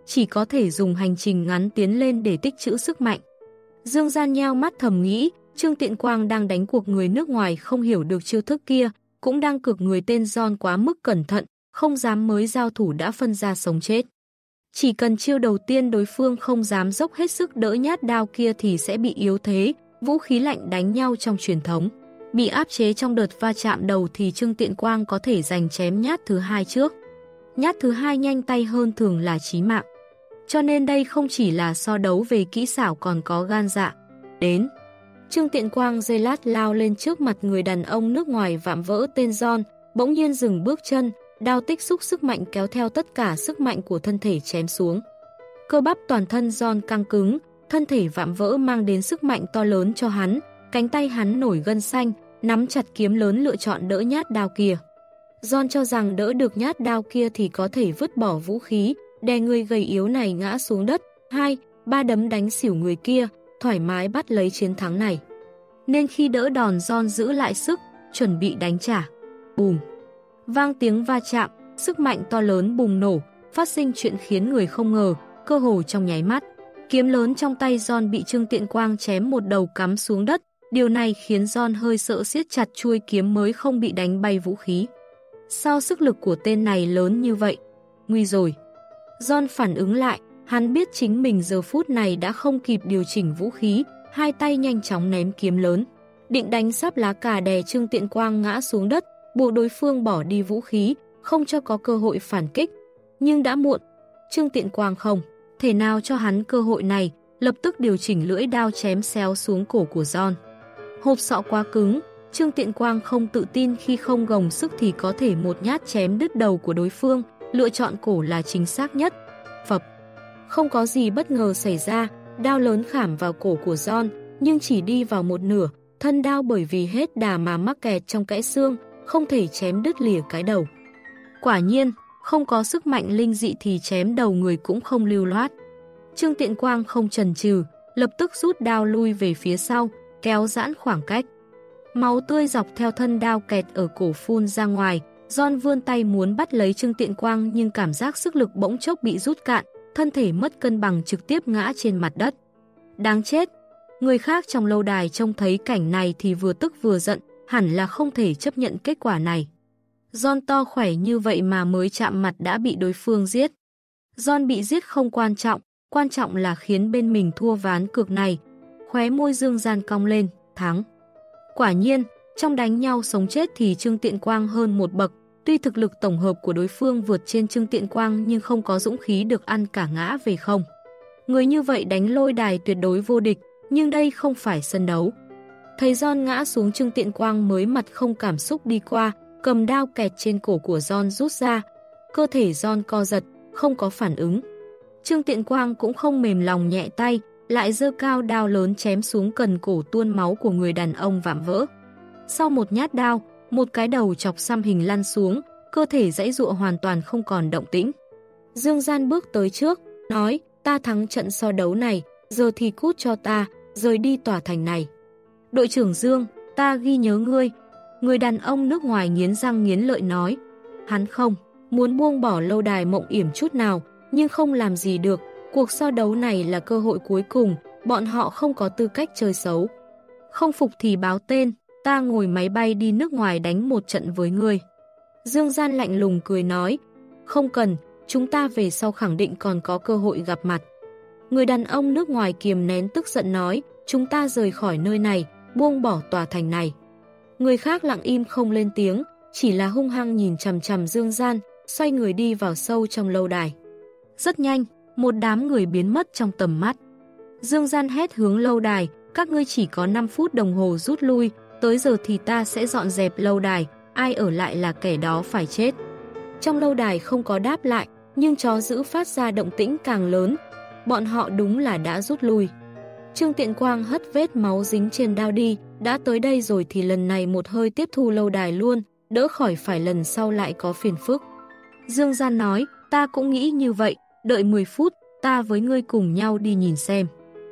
chỉ có thể dùng hành trình ngắn tiến lên để tích trữ sức mạnh. Dương Gian nheo mắt thầm nghĩ, Trương Tiện Quang đang đánh cuộc người nước ngoài không hiểu được chiêu thức kia, cũng đang cược người tên John quá mức cẩn thận, không dám mới giao thủ đã phân ra sống chết. Chỉ cần chiêu đầu tiên đối phương không dám dốc hết sức đỡ nhát đao kia thì sẽ bị yếu thế, vũ khí lạnh đánh nhau trong truyền thống. Bị áp chế trong đợt va chạm đầu thì Trương Tiện Quang có thể giành chém nhát thứ hai trước. Nhát thứ hai nhanh tay hơn thường là chí mạng. Cho nên đây không chỉ là so đấu về kỹ xảo còn có gan dạ. Đến. Trương Tiện Quang giây lát lao lên trước mặt người đàn ông nước ngoài vạm vỡ tên John, bỗng nhiên dừng bước chân, đao tích xúc sức mạnh kéo theo tất cả sức mạnh của thân thể chém xuống. Cơ bắp toàn thân John căng cứng, thân thể vạm vỡ mang đến sức mạnh to lớn cho hắn, cánh tay hắn nổi gân xanh, nắm chặt kiếm lớn lựa chọn đỡ nhát đao kia. John cho rằng đỡ được nhát đao kia thì có thể vứt bỏ vũ khí, đè người gầy yếu này ngã xuống đất, hai, ba đấm đánh xỉu người kia, thoải mái bắt lấy chiến thắng này. Nên khi đỡ đòn John giữ lại sức, chuẩn bị đánh trả. Bùm! Vang tiếng va chạm, sức mạnh to lớn bùng nổ, phát sinh chuyện khiến người không ngờ, cơ hồ trong nháy mắt. Kiếm lớn trong tay John bị Trương Tiện Quang chém một đầu cắm xuống đất, điều này khiến John hơi sợ siết chặt chuôi kiếm mới không bị đánh bay vũ khí. Sao sức lực của tên này lớn như vậy? Nguy rồi! John phản ứng lại, hắn biết chính mình giờ phút này đã không kịp điều chỉnh vũ khí, hai tay nhanh chóng ném kiếm lớn. Định đánh sắp lá cà đè Trương Tiện Quang ngã xuống đất, buộc đối phương bỏ đi vũ khí, không cho có cơ hội phản kích. Nhưng đã muộn, Trương Tiện Quang không thể nào cho hắn cơ hội này, lập tức điều chỉnh lưỡi đao chém xéo xuống cổ của John. Hộp sọ quá cứng, Trương Tiện Quang không tự tin khi không gồng sức thì có thể một nhát chém đứt đầu của đối phương, lựa chọn cổ là chính xác nhất. Phập, không có gì bất ngờ xảy ra, đao lớn khảm vào cổ của John, nhưng chỉ đi vào một nửa, thân đao bởi vì hết đà mà mắc kẹt trong kẽ xương, không thể chém đứt lìa cái đầu. Quả nhiên, không có sức mạnh linh dị thì chém đầu người cũng không lưu loát. Trương Tiện Quang không chần chừ, lập tức rút đao lui về phía sau, kéo giãn khoảng cách. Máu tươi dọc theo thân đao kẹt ở cổ phun ra ngoài, John vươn tay muốn bắt lấy Trương Tiện Quang nhưng cảm giác sức lực bỗng chốc bị rút cạn, thân thể mất cân bằng trực tiếp ngã trên mặt đất. Đáng chết! Người khác trong lâu đài trông thấy cảnh này thì vừa tức vừa giận, hẳn là không thể chấp nhận kết quả này. John to khỏe như vậy mà mới chạm mặt đã bị đối phương giết. John bị giết không quan trọng, quan trọng là khiến bên mình thua ván cược này. Khóe môi Dương Gian cong lên, thắng. Quả nhiên, trong đánh nhau sống chết thì Trương Tiện Quang hơn một bậc, tuy thực lực tổng hợp của đối phương vượt trên Trương Tiện Quang nhưng không có dũng khí được ăn cả ngã về không. Người như vậy đánh lôi đài tuyệt đối vô địch, nhưng đây không phải sân đấu. Thấy John ngã xuống, Trương Tiện Quang mới mặt không cảm xúc đi qua, cầm đao kẹt trên cổ của John rút ra. Cơ thể John co giật, không có phản ứng. Trương Tiện Quang cũng không mềm lòng nhẹ tay, lại giơ cao đao lớn chém xuống cần cổ tuôn máu của người đàn ông vạm vỡ. Sau một nhát đao, một cái đầu chọc xăm hình lăn xuống, cơ thể giãy giụa hoàn toàn không còn động tĩnh. Dương Gian bước tới trước, nói, ta thắng trận so đấu này, giờ thì cút cho ta, rời đi tòa thành này. Đội trưởng Dương, ta ghi nhớ ngươi. Người đàn ông nước ngoài nghiến răng nghiến lợi nói. Hắn không muốn buông bỏ lâu đài mộng yểm chút nào, nhưng không làm gì được. Cuộc so đấu này là cơ hội cuối cùng, bọn họ không có tư cách chơi xấu. Không phục thì báo tên, ta ngồi máy bay đi nước ngoài đánh một trận với ngươi. Dương Gian lạnh lùng cười nói, không cần, chúng ta về sau khẳng định còn có cơ hội gặp mặt. Người đàn ông nước ngoài kiềm nén tức giận nói, chúng ta rời khỏi nơi này, buông bỏ tòa thành này. Người khác lặng im không lên tiếng, chỉ là hung hăng nhìn chằm chằm Dương Gian, xoay người đi vào sâu trong lâu đài. Rất nhanh, một đám người biến mất trong tầm mắt. Dương Gian hét hướng lâu đài, các ngươi chỉ có năm phút đồng hồ rút lui, tới giờ thì ta sẽ dọn dẹp lâu đài, ai ở lại là kẻ đó phải chết. Trong lâu đài không có đáp lại, nhưng chó dữ phát ra động tĩnh càng lớn. Bọn họ đúng là đã rút lui. Trương Tiện Quang hất vết máu dính trên đao đi, đã tới đây rồi thì lần này một hơi tiếp thu lâu đài luôn, đỡ khỏi phải lần sau lại có phiền phức. Dương Gian nói, ta cũng nghĩ như vậy, đợi mười phút, ta với ngươi cùng nhau đi nhìn xem.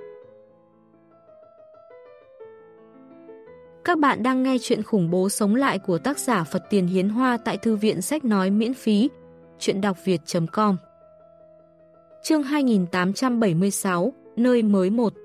Các bạn đang nghe chuyện khủng bố sống lại của tác giả Phật Tiền Hiến Hoa tại Thư viện Sách Nói miễn phí, chuyện đọc việt chấm com. Chương hai nghìn tám trăm bảy mươi sáu, nơi mới một.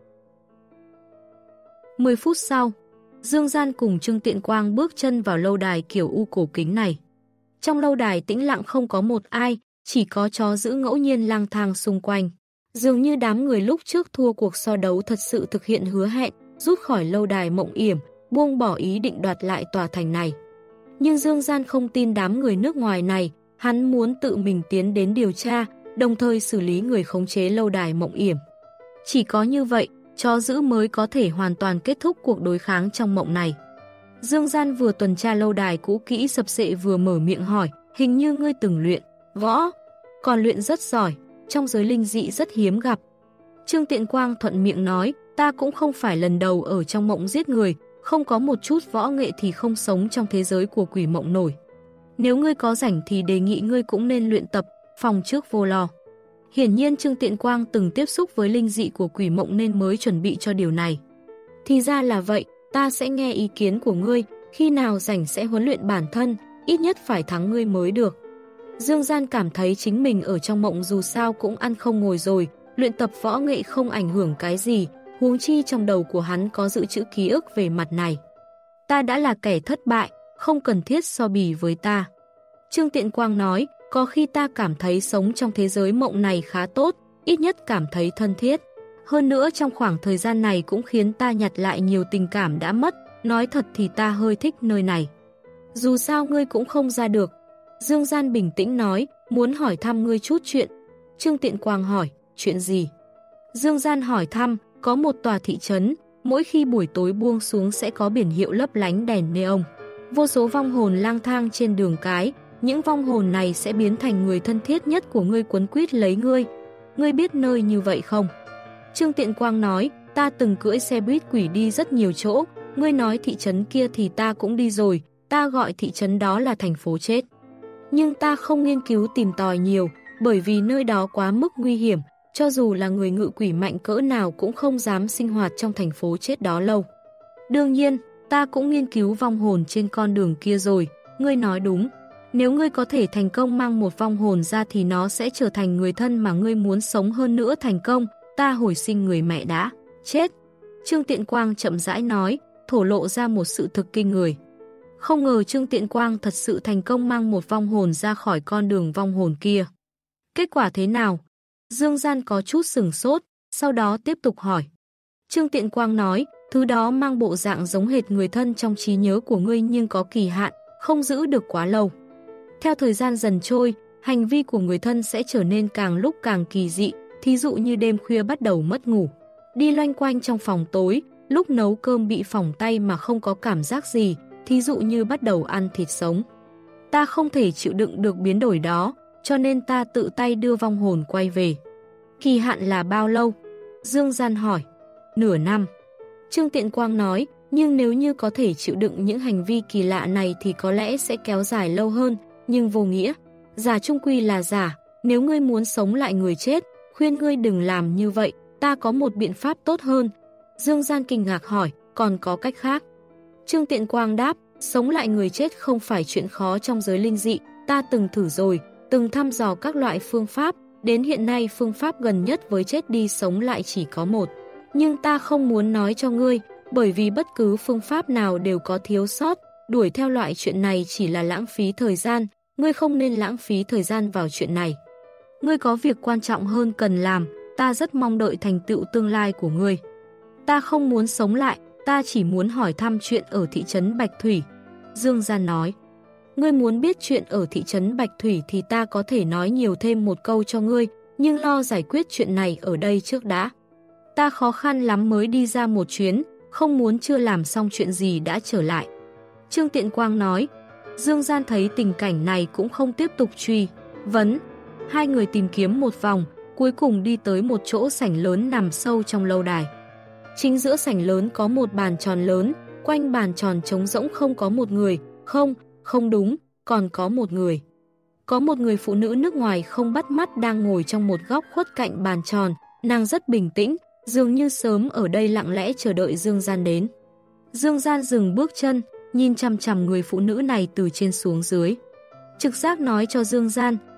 mười phút sau, Dương Gian cùng Trương Tiện Quang bước chân vào lâu đài kiểu U cổ kính này. Trong lâu đài tĩnh lặng không có một ai, chỉ có chó giữ ngẫu nhiên lang thang xung quanh. Dường như đám người lúc trước thua cuộc so đấu thật sự thực hiện hứa hẹn, rút khỏi lâu đài mộng yểm, buông bỏ ý định đoạt lại tòa thành này. Nhưng Dương Gian không tin đám người nước ngoài này, hắn muốn tự mình tiến đến điều tra, đồng thời xử lý người khống chế lâu đài mộng yểm. Chỉ có như vậy, chó giữ mới có thể hoàn toàn kết thúc cuộc đối kháng trong mộng này. Dương Gian vừa tuần tra lâu đài cũ kỹ sập sệ vừa mở miệng hỏi, hình như ngươi từng luyện võ, còn luyện rất giỏi, trong giới linh dị rất hiếm gặp. Trương Tiện Quang thuận miệng nói, ta cũng không phải lần đầu ở trong mộng giết người, không có một chút võ nghệ thì không sống trong thế giới của quỷ mộng nổi. Nếu ngươi có rảnh thì đề nghị ngươi cũng nên luyện tập, phòng trước vô lo. Hiển nhiên Trương Tiện Quang từng tiếp xúc với linh dị của quỷ mộng nên mới chuẩn bị cho điều này. Thì ra là vậy, ta sẽ nghe ý kiến của ngươi, khi nào rảnh sẽ huấn luyện bản thân, ít nhất phải thắng ngươi mới được. Dương Gian cảm thấy chính mình ở trong mộng dù sao cũng ăn không ngồi rồi, luyện tập võ nghệ không ảnh hưởng cái gì, huống chi trong đầu của hắn có dự trữ ký ức về mặt này. Ta đã là kẻ thất bại, không cần thiết so bì với ta. Trương Tiện Quang nói, có khi ta cảm thấy sống trong thế giới mộng này khá tốt, ít nhất cảm thấy thân thiết. Hơn nữa trong khoảng thời gian này cũng khiến ta nhặt lại nhiều tình cảm đã mất, nói thật thì ta hơi thích nơi này. Dù sao ngươi cũng không ra được. Dương Gian bình tĩnh nói, muốn hỏi thăm ngươi chút chuyện. Trương Tiện Quang hỏi, chuyện gì? Dương Gian hỏi thăm, có một tòa thị trấn, mỗi khi buổi tối buông xuống sẽ có biển hiệu lấp lánh đèn neon. Vô số vong hồn lang thang trên đường cái, những vong hồn này sẽ biến thành người thân thiết nhất của ngươi quấn quýt lấy ngươi. Ngươi biết nơi như vậy không? Trương Tiện Quang nói, ta từng cưỡi xe buýt quỷ đi rất nhiều chỗ, ngươi nói thị trấn kia thì ta cũng đi rồi, ta gọi thị trấn đó là thành phố chết. Nhưng ta không nghiên cứu tìm tòi nhiều, bởi vì nơi đó quá mức nguy hiểm, cho dù là người ngự quỷ mạnh cỡ nào cũng không dám sinh hoạt trong thành phố chết đó lâu. Đương nhiên, ta cũng nghiên cứu vong hồn trên con đường kia rồi, ngươi nói đúng. Nếu ngươi có thể thành công mang một vong hồn ra thì nó sẽ trở thành người thân mà ngươi muốn sống hơn nữa thành công, ta hồi sinh người mẹ đã chết. Trương Tiện Quang chậm rãi nói, thổ lộ ra một sự thực kinh người. Không ngờ Trương Tiện Quang thật sự thành công mang một vong hồn ra khỏi con đường vong hồn kia. Kết quả thế nào? Dương Gian có chút sửng sốt, sau đó tiếp tục hỏi. Trương Tiện Quang nói, thứ đó mang bộ dạng giống hệt người thân trong trí nhớ của ngươi nhưng có kỳ hạn, không giữ được quá lâu. Theo thời gian dần trôi, hành vi của người thân sẽ trở nên càng lúc càng kỳ dị, thí dụ như đêm khuya bắt đầu mất ngủ, đi loanh quanh trong phòng tối, lúc nấu cơm bị phỏng tay mà không có cảm giác gì, thí dụ như bắt đầu ăn thịt sống. Ta không thể chịu đựng được biến đổi đó, cho nên ta tự tay đưa vong hồn quay về. Kỳ hạn là bao lâu? Dương Gian hỏi. Nửa năm. Trương Tiện Quang nói, nhưng nếu như có thể chịu đựng những hành vi kỳ lạ này thì có lẽ sẽ kéo dài lâu hơn, nhưng vô nghĩa. Giả chung quy là giả, nếu ngươi muốn sống lại người chết, khuyên ngươi đừng làm như vậy, ta có một biện pháp tốt hơn. Dương Gian kinh ngạc hỏi, còn có cách khác? Trương Tiện Quang đáp, sống lại người chết không phải chuyện khó trong giới linh dị, ta từng thử rồi, từng thăm dò các loại phương pháp, đến hiện nay phương pháp gần nhất với chết đi sống lại chỉ có một. Nhưng ta không muốn nói cho ngươi, bởi vì bất cứ phương pháp nào đều có thiếu sót, đuổi theo loại chuyện này chỉ là lãng phí thời gian, ngươi không nên lãng phí thời gian vào chuyện này. Ngươi có việc quan trọng hơn cần làm, ta rất mong đợi thành tựu tương lai của ngươi. Ta không muốn sống lại, ta chỉ muốn hỏi thăm chuyện ở thị trấn Bạch Thủy. Dương Gian nói, ngươi muốn biết chuyện ở thị trấn Bạch Thủy thì ta có thể nói nhiều thêm một câu cho ngươi, nhưng lo giải quyết chuyện này ở đây trước đã. Ta khó khăn lắm mới đi ra một chuyến, không muốn chưa làm xong chuyện gì đã trở lại. Trương Tiện Quang nói, Dương Gian thấy tình cảnh này cũng không tiếp tục truy vấn. Hai người tìm kiếm một vòng, cuối cùng đi tới một chỗ sảnh lớn nằm sâu trong lâu đài. Chính giữa sảnh lớn có một bàn tròn lớn, quanh bàn tròn trống rỗng không có một người, không, không đúng, còn có một người. Có một người phụ nữ nước ngoài không bắt mắt đang ngồi trong một góc khuất cạnh bàn tròn, nàng rất bình tĩnh, dường như sớm ở đây lặng lẽ chờ đợi Dương Gian đến. Dương Gian dừng bước chân, nhìn chằm chằm người phụ nữ này từ trên xuống dưới. Trực giác nói cho Dương Gian,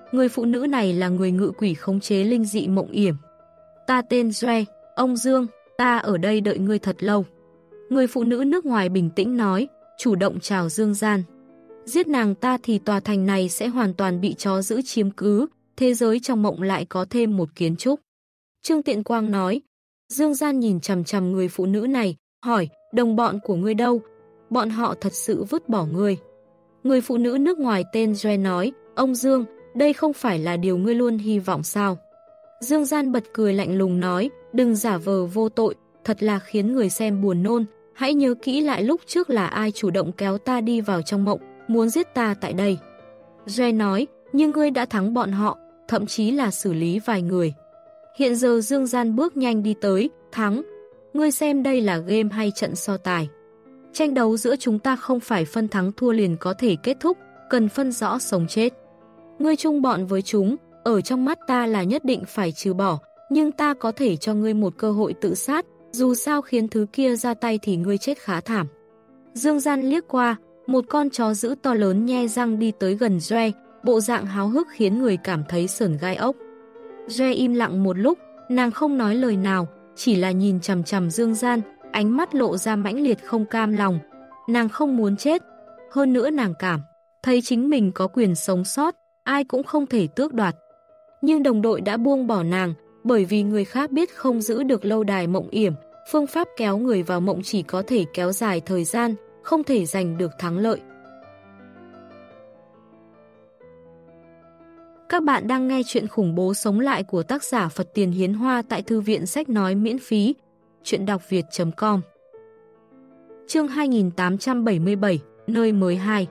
người phụ nữ này là người ngự quỷ khống chế linh dị Mộng Yểm. Ta tên Joe, ông Dương, ta ở đây đợi ngươi thật lâu. Người phụ nữ nước ngoài bình tĩnh nói, chủ động chào Dương Gian. Giết nàng ta thì tòa thành này sẽ hoàn toàn bị chó dữ chiếm cứ, thế giới trong mộng lại có thêm một kiến trúc. Trương Tiện Quang nói, Dương Gian nhìn chằm chằm người phụ nữ này, hỏi, đồng bọn của ngươi đâu? Bọn họ thật sự vứt bỏ ngươi. Người phụ nữ nước ngoài tên Joe nói, ông Dương, đây không phải là điều ngươi luôn hy vọng sao? Dương Gian bật cười lạnh lùng nói, đừng giả vờ vô tội, thật là khiến người xem buồn nôn. Hãy nhớ kỹ lại lúc trước là ai chủ động kéo ta đi vào trong mộng, muốn giết ta tại đây. Joe nói, nhưng ngươi đã thắng bọn họ, thậm chí là xử lý vài người. Hiện giờ Dương Gian bước nhanh đi tới, thắng. Ngươi xem đây là game hay trận so tài. Tranh đấu giữa chúng ta không phải phân thắng thua liền có thể kết thúc, cần phân rõ sống chết. Ngươi chung bọn với chúng, ở trong mắt ta là nhất định phải trừ bỏ, nhưng ta có thể cho ngươi một cơ hội tự sát, dù sao khiến thứ kia ra tay thì ngươi chết khá thảm. Dương Gian liếc qua, một con chó dữ to lớn nhe răng đi tới gần Joe, bộ dạng háo hức khiến người cảm thấy sởn gai ốc. Joe im lặng một lúc, nàng không nói lời nào, chỉ là nhìn chằm chằm Dương Gian, ánh mắt lộ ra mãnh liệt không cam lòng. Nàng không muốn chết, hơn nữa nàng cảm thấy chính mình có quyền sống sót, ai cũng không thể tước đoạt. Nhưng đồng đội đã buông bỏ nàng, bởi vì người khác biết không giữ được lâu đài Mộng Yểm, phương pháp kéo người vào mộng chỉ có thể kéo dài thời gian, không thể giành được thắng lợi. Các bạn đang nghe chuyện khủng bố sống lại của tác giả Phật Tiền Hiến Hoa tại Thư viện Sách Nói miễn phí, chuyện đọc việt chấm com. Chương hai nghìn tám trăm bảy mươi bảy, nơi mới hai.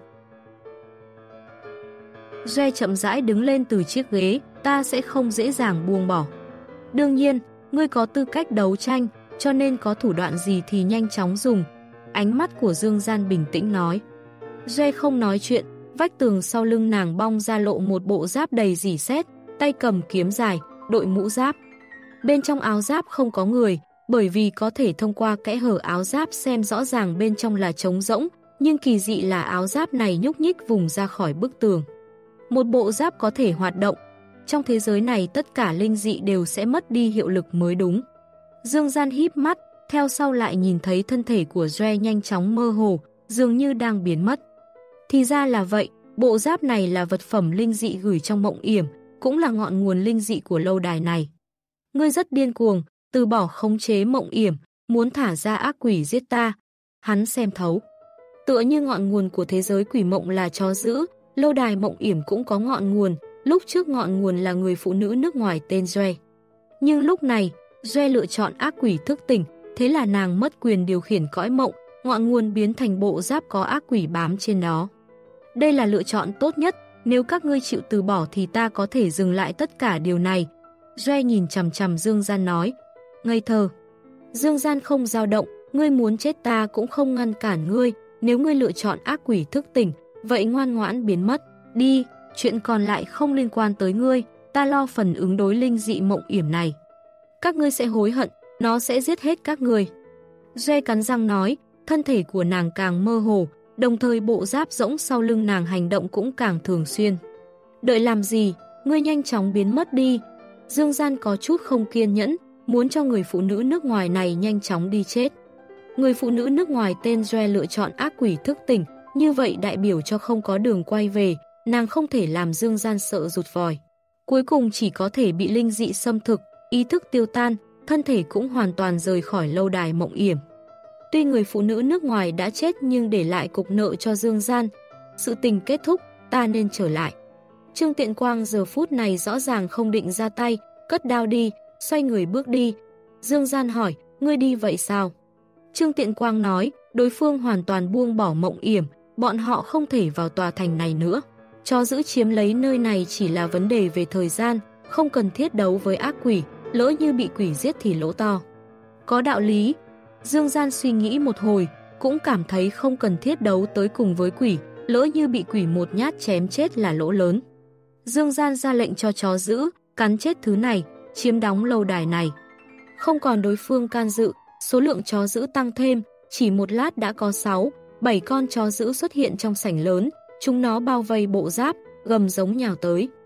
Joe chậm rãi đứng lên từ chiếc ghế, ta sẽ không dễ dàng buông bỏ. Đương nhiên, ngươi có tư cách đấu tranh, cho nên có thủ đoạn gì thì nhanh chóng dùng. Ánh mắt của Dương Gian bình tĩnh nói. Joe không nói chuyện, vách tường sau lưng nàng bong ra lộ một bộ giáp đầy rỉ sét, tay cầm kiếm dài, đội mũ giáp. Bên trong áo giáp không có người, bởi vì có thể thông qua kẽ hở áo giáp xem rõ ràng bên trong là trống rỗng, nhưng kỳ dị là áo giáp này nhúc nhích vùng ra khỏi bức tường. Một bộ giáp có thể hoạt động. Trong thế giới này tất cả linh dị đều sẽ mất đi hiệu lực mới đúng. Dương Gian híp mắt, theo sau lại nhìn thấy thân thể của Joe nhanh chóng mơ hồ, dường như đang biến mất. Thì ra là vậy, bộ giáp này là vật phẩm linh dị gửi trong Mộng Yểm, cũng là ngọn nguồn linh dị của lâu đài này. Ngươi rất điên cuồng, từ bỏ khống chế Mộng Yểm, muốn thả ra ác quỷ giết ta. Hắn xem thấu. Tựa như ngọn nguồn của thế giới quỷ mộng là chó dữ, lâu đài Mộng Yểm cũng có ngọn nguồn, lúc trước ngọn nguồn là người phụ nữ nước ngoài tên Joe. Nhưng lúc này, Joe lựa chọn ác quỷ thức tỉnh, thế là nàng mất quyền điều khiển cõi mộng, ngọn nguồn biến thành bộ giáp có ác quỷ bám trên đó. Đây là lựa chọn tốt nhất, nếu các ngươi chịu từ bỏ thì ta có thể dừng lại tất cả điều này. Joe nhìn chằm chằm Dương Gian nói, ngây thơ. Dương Gian không dao động, ngươi muốn chết ta cũng không ngăn cản ngươi, nếu ngươi lựa chọn ác quỷ thức tỉnh, vậy ngoan ngoãn biến mất, đi, chuyện còn lại không liên quan tới ngươi, ta lo phần ứng đối linh dị Mộng Yểm này. Các ngươi sẽ hối hận, nó sẽ giết hết các ngươi. Joe cắn răng nói, thân thể của nàng càng mơ hồ, đồng thời bộ giáp rỗng sau lưng nàng hành động cũng càng thường xuyên. Đợi làm gì, ngươi nhanh chóng biến mất đi. Dương Gian có chút không kiên nhẫn, muốn cho người phụ nữ nước ngoài này nhanh chóng đi chết. Người phụ nữ nước ngoài tên Joe lựa chọn ác quỷ thức tỉnh, như vậy đại biểu cho không có đường quay về, nàng không thể làm Dương Gian sợ rụt vòi. Cuối cùng chỉ có thể bị linh dị xâm thực, ý thức tiêu tan, thân thể cũng hoàn toàn rời khỏi lâu đài Mộng Yểm. Tuy người phụ nữ nước ngoài đã chết nhưng để lại cục nợ cho Dương Gian. Sự tình kết thúc, ta nên trở lại. Trương Tiện Quang giờ phút này rõ ràng không định ra tay, cất đao đi, xoay người bước đi. Dương Gian hỏi, ngươi đi vậy sao? Trương Tiện Quang nói, đối phương hoàn toàn buông bỏ Mộng Yểm, bọn họ không thể vào tòa thành này nữa. Cho giữ chiếm lấy nơi này chỉ là vấn đề về thời gian, không cần thiết đấu với ác quỷ, lỡ như bị quỷ giết thì lỗ to. Có đạo lý. Dương Gian suy nghĩ một hồi, cũng cảm thấy không cần thiết đấu tới cùng với quỷ, lỡ như bị quỷ một nhát chém chết là lỗ lớn. Dương Gian ra lệnh cho chó giữ, cắn chết thứ này, chiếm đóng lâu đài này. Không còn đối phương can dự, số lượng chó giữ tăng thêm, chỉ một lát đã có sáu, bảy con chó giữ xuất hiện trong sảnh lớn, chúng nó bao vây bộ giáp, gầm giống nhào tới.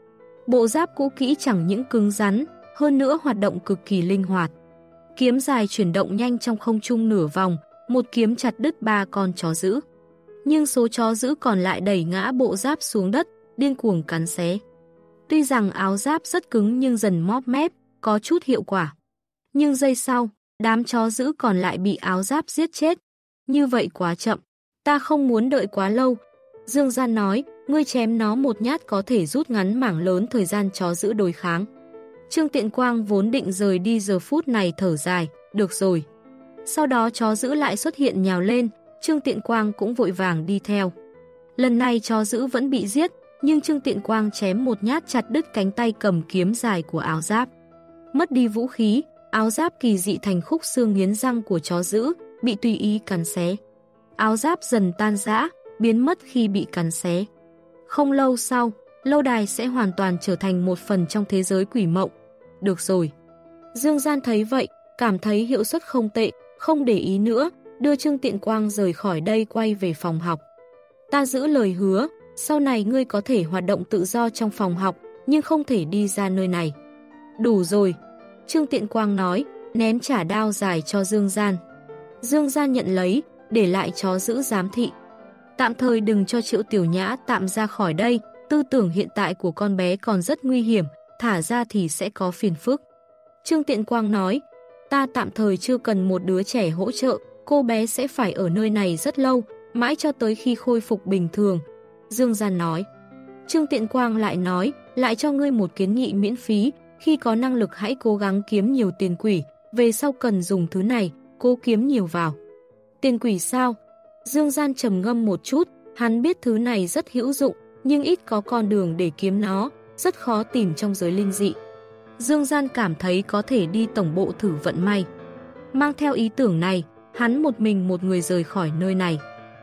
Bộ giáp cũ kỹ chẳng những cứng rắn, hơn nữa hoạt động cực kỳ linh hoạt. Kiếm dài chuyển động nhanh trong không trung nửa vòng, một kiếm chặt đứt ba con chó dữ. Nhưng số chó dữ còn lại đẩy ngã bộ giáp xuống đất, điên cuồng cắn xé. Tuy rằng áo giáp rất cứng nhưng dần móp mép, có chút hiệu quả. Nhưng giây sau, đám chó dữ còn lại bị áo giáp giết chết. Như vậy quá chậm, ta không muốn đợi quá lâu. Dương Gian nói, ngươi chém nó một nhát có thể rút ngắn mảng lớn thời gian chó dữ đối kháng. Trương Tiện Quang vốn định rời đi giờ phút này thở dài, được rồi. Sau đó chó dữ lại xuất hiện nhào lên, Trương Tiện Quang cũng vội vàng đi theo. Lần này chó dữ vẫn bị giết, nhưng Trương Tiện Quang chém một nhát chặt đứt cánh tay cầm kiếm dài của áo giáp. Mất đi vũ khí, áo giáp kỳ dị thành khúc xương nghiến răng của chó dữ, bị tùy ý cắn xé. Áo giáp dần tan rã, biến mất khi bị cắn xé. Không lâu sau, lâu đài sẽ hoàn toàn trở thành một phần trong thế giới quỷ mộng. Được rồi. Dương Gian thấy vậy, cảm thấy hiệu suất không tệ, không để ý nữa, đưa Trương Tiện Quang rời khỏi đây quay về phòng học. Ta giữ lời hứa, sau này ngươi có thể hoạt động tự do trong phòng học, nhưng không thể đi ra nơi này. Đủ rồi. Trương Tiện Quang nói, ném trả đao dài cho Dương Gian. Dương Gian nhận lấy, để lại chó giữ giám thị. Tạm thời đừng cho Triệu Tiểu Nhã tạm ra khỏi đây, tư tưởng hiện tại của con bé còn rất nguy hiểm, thả ra thì sẽ có phiền phức. Trương Tiện Quang nói, ta tạm thời chưa cần một đứa trẻ hỗ trợ, cô bé sẽ phải ở nơi này rất lâu, mãi cho tới khi khôi phục bình thường. Dương Gian nói. Trương Tiện Quang lại nói, lại cho ngươi một kiến nghị miễn phí, khi có năng lực hãy cố gắng kiếm nhiều tiền quỷ, về sau cần dùng thứ này, cố kiếm nhiều vào. Tiền quỷ sao? Dương Gian trầm ngâm một chút, hắn biết thứ này rất hữu dụng, nhưng ít có con đường để kiếm nó, rất khó tìm trong giới linh dị. Dương Gian cảm thấy có thể đi tổng bộ thử vận may. Mang theo ý tưởng này, hắn một mình một người rời khỏi nơi này.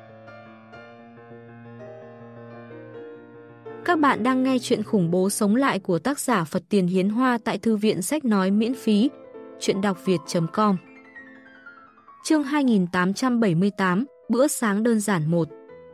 Các bạn đang nghe chuyện khủng bố sống lại của tác giả Phật Tiền Hiến Hoa tại Thư viện Sách Nói miễn phí, chuyện đọc việt chấm com. Chương hai nghìn tám trăm bảy mươi tám, bữa sáng đơn giản một.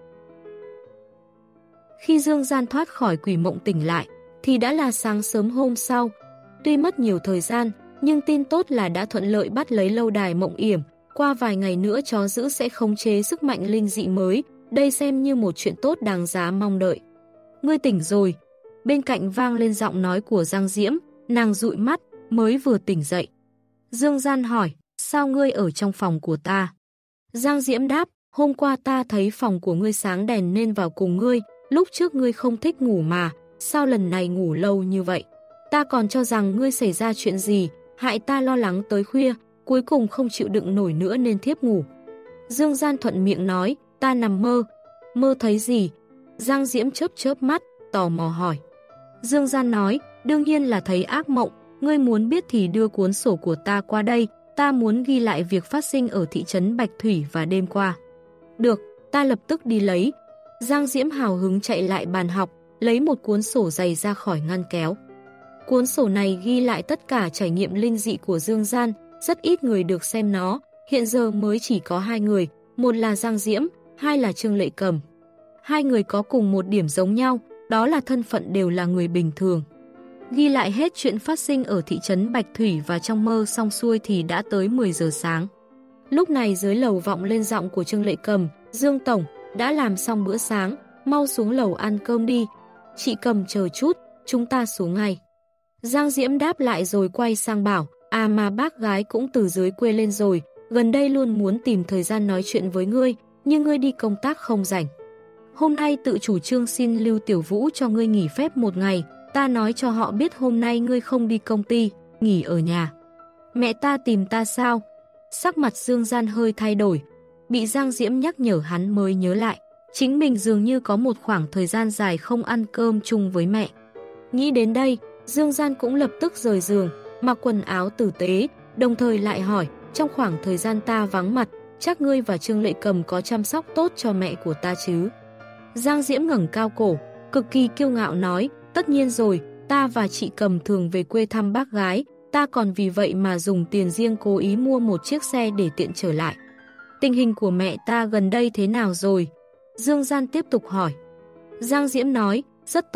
Khi Dương Gian thoát khỏi quỷ mộng tỉnh lại, thì đã là sáng sớm hôm sau. Tuy mất nhiều thời gian, nhưng tin tốt là đã thuận lợi bắt lấy lâu đài Mộng Yểm. Qua vài ngày nữa chó dữ sẽ khống chế sức mạnh linh dị mới, đây xem như một chuyện tốt đáng giá mong đợi. Ngươi tỉnh rồi. Bên cạnh vang lên giọng nói của Giang Diễm, nàng dụi mắt, mới vừa tỉnh dậy. Dương Gian hỏi, sao ngươi ở trong phòng của ta? Giang Diễm đáp, hôm qua ta thấy phòng của ngươi sáng đèn nên vào cùng ngươi, lúc trước ngươi không thích ngủ mà, sao lần này ngủ lâu như vậy? Ta còn cho rằng ngươi xảy ra chuyện gì, hại ta lo lắng tới khuya, cuối cùng không chịu đựng nổi nữa nên thiếp ngủ. Dương Gian thuận miệng nói, ta nằm mơ. Mơ thấy gì? Giang Diễm chớp chớp mắt, tò mò hỏi. Dương Gian nói, đương nhiên là thấy ác mộng, ngươi muốn biết thì đưa cuốn sổ của ta qua đây, ta muốn ghi lại việc phát sinh ở thị trấn Bạch Thủy và đêm qua. Được, ta lập tức đi lấy. Giang Diễm hào hứng chạy lại bàn học, lấy một cuốn sổ dày ra khỏi ngăn kéo. Cuốn sổ này ghi lại tất cả trải nghiệm linh dị của Dương Gian, rất ít người được xem nó, hiện giờ mới chỉ có hai người, một là Giang Diễm, hai là Trương Lệ Cầm. Hai người có cùng một điểm giống nhau, đó là thân phận đều là người bình thường. Ghi lại hết chuyện phát sinh ở thị trấn Bạch Thủy và trong mơ xong xuôi thì đã tới mười giờ sáng. Lúc này dưới lầu vọng lên giọng của Trương Lệ Cầm, Dương Tổng, đã làm xong bữa sáng, mau xuống lầu ăn cơm đi. Chị Cầm chờ chút, chúng ta xuống ngay. Giang Diễm đáp lại rồi quay sang bảo, à mà bác gái cũng từ dưới quê lên rồi, gần đây luôn muốn tìm thời gian nói chuyện với ngươi, nhưng ngươi đi công tác không rảnh. Hôm nay tự chủ trương xin Lưu Tiểu Vũ cho ngươi nghỉ phép một ngày, ta nói cho họ biết hôm nay ngươi không đi công ty, nghỉ ở nhà. Mẹ ta tìm ta sao? Sắc mặt Dương Gian hơi thay đổi, bị Giang Diễm nhắc nhở hắn mới nhớ lại, chính mình dường như có một khoảng thời gian dài không ăn cơm chung với mẹ. Nghĩ đến đây, Dương Gian cũng lập tức rời giường, mặc quần áo tử tế, đồng thời lại hỏi, trong khoảng thời gian ta vắng mặt, chắc ngươi và Trương Lệ Cầm có chăm sóc tốt cho mẹ của ta chứ? Giang Diễm ngẩng cao cổ, cực kỳ kiêu ngạo nói, tất nhiên rồi, ta và chị Cầm thường về quê thăm bác gái, ta còn vì vậy mà dùng tiền riêng cố ý mua một chiếc xe để tiện trở lại. Tình hình của mẹ ta gần đây thế nào rồi? Dương Gian tiếp tục hỏi. Giang Diễm nói, rất tốt,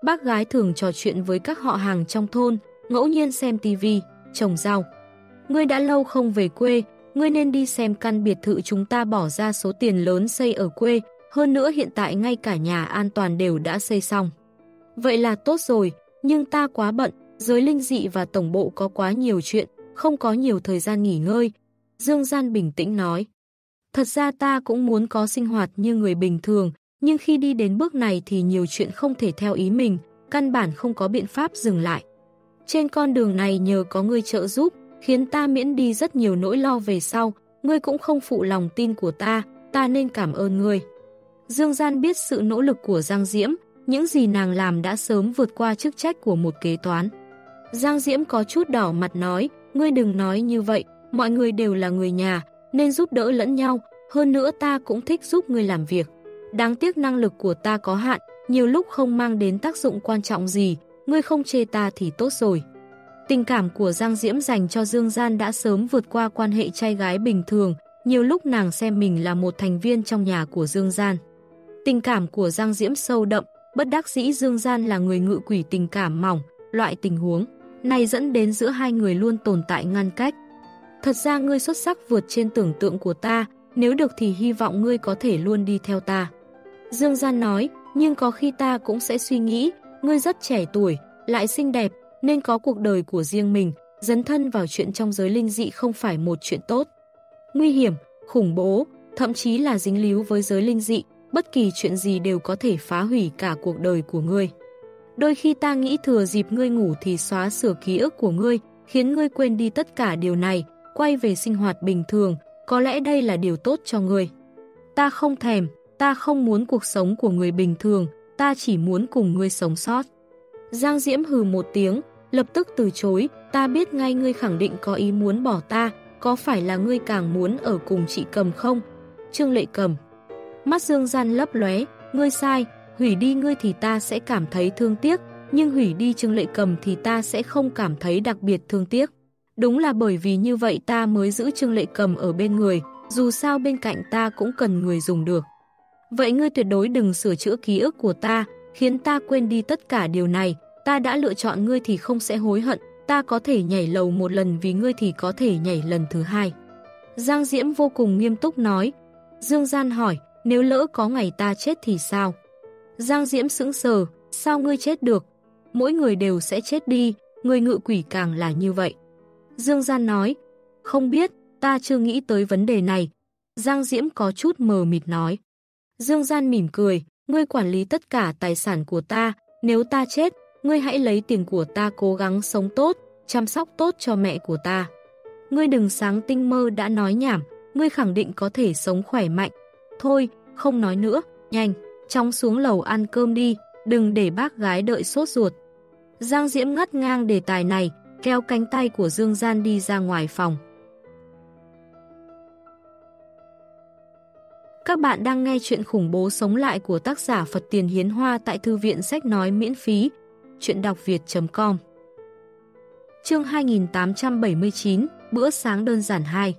Bác gái thường trò chuyện với các họ hàng trong thôn, ngẫu nhiên xem tivi, trồng rau. Ngươi đã lâu không về quê, ngươi nên đi xem căn biệt thự chúng ta bỏ ra số tiền lớn xây ở quê, hơn nữa hiện tại ngay cả nhà an toàn đều đã xây xong. Vậy là tốt rồi, nhưng ta quá bận, giới linh dị và tổng bộ có quá nhiều chuyện, không có nhiều thời gian nghỉ ngơi. Dương Gian bình tĩnh nói. Thật ra ta cũng muốn có sinh hoạt như người bình thường, nhưng khi đi đến bước này thì nhiều chuyện không thể theo ý mình, căn bản không có biện pháp dừng lại. Trên con đường này nhờ có ngươi trợ giúp, khiến ta miễn đi rất nhiều nỗi lo về sau, ngươi cũng không phụ lòng tin của ta, ta nên cảm ơn ngươi. Dương Gian biết sự nỗ lực của Giang Diễm, những gì nàng làm đã sớm vượt qua chức trách của một kế toán. Giang Diễm có chút đỏ mặt nói, ngươi đừng nói như vậy, mọi người đều là người nhà, nên giúp đỡ lẫn nhau, hơn nữa ta cũng thích giúp ngươi làm việc. Đáng tiếc năng lực của ta có hạn, nhiều lúc không mang đến tác dụng quan trọng gì, ngươi không chê ta thì tốt rồi. Tình cảm của Giang Diễm dành cho Dương Gian đã sớm vượt qua quan hệ trai gái bình thường, nhiều lúc nàng xem mình là một thành viên trong nhà của Dương Gian. Tình cảm của Giang Diễm sâu đậm, bất đắc dĩ Dương Gian là người ngự quỷ tình cảm mỏng, loại tình huống này dẫn đến giữa hai người luôn tồn tại ngăn cách. Thật ra ngươi xuất sắc vượt trên tưởng tượng của ta, nếu được thì hy vọng ngươi có thể luôn đi theo ta. Dương Gian nói, nhưng có khi ta cũng sẽ suy nghĩ, ngươi rất trẻ tuổi, lại xinh đẹp, nên có cuộc đời của riêng mình, dấn thân vào chuyện trong giới linh dị không phải một chuyện tốt. Nguy hiểm, khủng bố, thậm chí là dính líu với giới linh dị, bất kỳ chuyện gì đều có thể phá hủy cả cuộc đời của ngươi. Đôi khi ta nghĩ thừa dịp ngươi ngủ thì xóa sửa ký ức của ngươi, khiến ngươi quên đi tất cả điều này, quay về sinh hoạt bình thường, có lẽ đây là điều tốt cho ngươi. Ta không thèm, ta không muốn cuộc sống của người bình thường, ta chỉ muốn cùng ngươi sống sót. Giang Diễm hừ một tiếng, lập tức từ chối, ta biết ngay ngươi khẳng định có ý muốn bỏ ta, có phải là ngươi càng muốn ở cùng chị Cầm không? Trương Lệ Cầm. Mắt Dương Gian lấp lóe, ngươi sai, hủy đi ngươi thì ta sẽ cảm thấy thương tiếc, nhưng hủy đi Trương Lệ Cầm thì ta sẽ không cảm thấy đặc biệt thương tiếc. Đúng là bởi vì như vậy ta mới giữ Trương Lệ Cầm ở bên người, dù sao bên cạnh ta cũng cần người dùng được. Vậy ngươi tuyệt đối đừng sửa chữa ký ức của ta, khiến ta quên đi tất cả điều này, ta đã lựa chọn ngươi thì không sẽ hối hận, ta có thể nhảy lầu một lần vì ngươi thì có thể nhảy lần thứ hai. Giang Diễm vô cùng nghiêm túc nói. Dương Gian hỏi, nếu lỡ có ngày ta chết thì sao? Giang Diễm sững sờ, sao ngươi chết được? Mỗi người đều sẽ chết đi, người ngự quỷ càng là như vậy. Dương Gian nói, không biết, ta chưa nghĩ tới vấn đề này. Giang Diễm có chút mờ mịt nói. Dương Gian mỉm cười, ngươi quản lý tất cả tài sản của ta, nếu ta chết, ngươi hãy lấy tiền của ta cố gắng sống tốt, chăm sóc tốt cho mẹ của ta. Ngươi đừng sáng tinh mơ đã nói nhảm, ngươi khẳng định có thể sống khỏe mạnh. Thôi, không nói nữa, nhanh, chóng xuống lầu ăn cơm đi, đừng để bác gái đợi sốt ruột. Giang Diễm ngắt ngang đề tài này, kéo cánh tay của Dương Gian đi ra ngoài phòng. Các bạn đang nghe chuyện khủng bố sống lại của tác giả Phật Tiền Hiến Hoa tại Thư viện Sách Nói miễn phí, chuyện đọc việt chấm com. Chương hai nghìn tám trăm bảy mươi chín, bữa sáng đơn giản hai.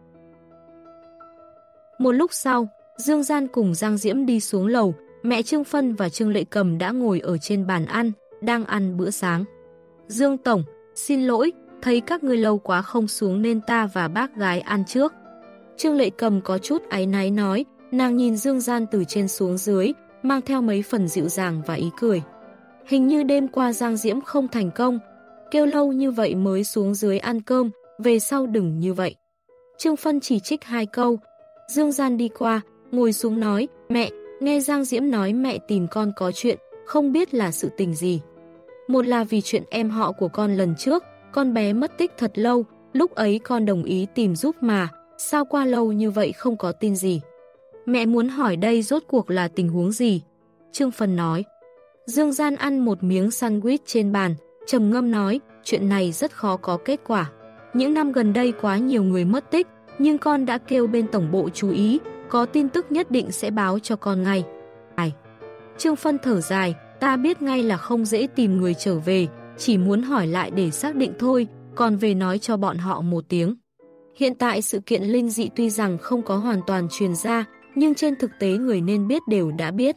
Một lúc sau, Dương Gian cùng Giang Diễm đi xuống lầu, mẹ Trương Phân và Trương Lệ Cầm đã ngồi ở trên bàn ăn, đang ăn bữa sáng. Dương Tổng, xin lỗi, thấy các ngươi lâu quá không xuống nên ta và bác gái ăn trước. Trương Lệ Cầm có chút áy náy nói, nàng nhìn Dương Gian từ trên xuống dưới, mang theo mấy phần dịu dàng và ý cười. Hình như đêm qua Giang Diễm không thành công, kêu lâu như vậy mới xuống dưới ăn cơm, về sau đừng như vậy. Trương Phân chỉ trích hai câu. Dương Gian đi qua, ngồi xuống nói, mẹ, nghe Giang Diễm nói mẹ tìm con có chuyện, không biết là sự tình gì. Một là vì chuyện em họ của con lần trước, con bé mất tích thật lâu, lúc ấy con đồng ý tìm giúp mà, sao qua lâu như vậy không có tin gì. Mẹ muốn hỏi đây rốt cuộc là tình huống gì? Trương Phân nói. Dương Gian ăn một miếng sandwich trên bàn, trầm ngâm nói, chuyện này rất khó có kết quả. Những năm gần đây quá nhiều người mất tích, nhưng con đã kêu bên tổng bộ chú ý, có tin tức nhất định sẽ báo cho con ngay. Ai? Trương Phân thở dài, ta biết ngay là không dễ tìm người trở về, chỉ muốn hỏi lại để xác định thôi, còn về nói cho bọn họ một tiếng. Hiện tại sự kiện linh dị tuy rằng không có hoàn toàn truyền ra, nhưng trên thực tế người nên biết đều đã biết.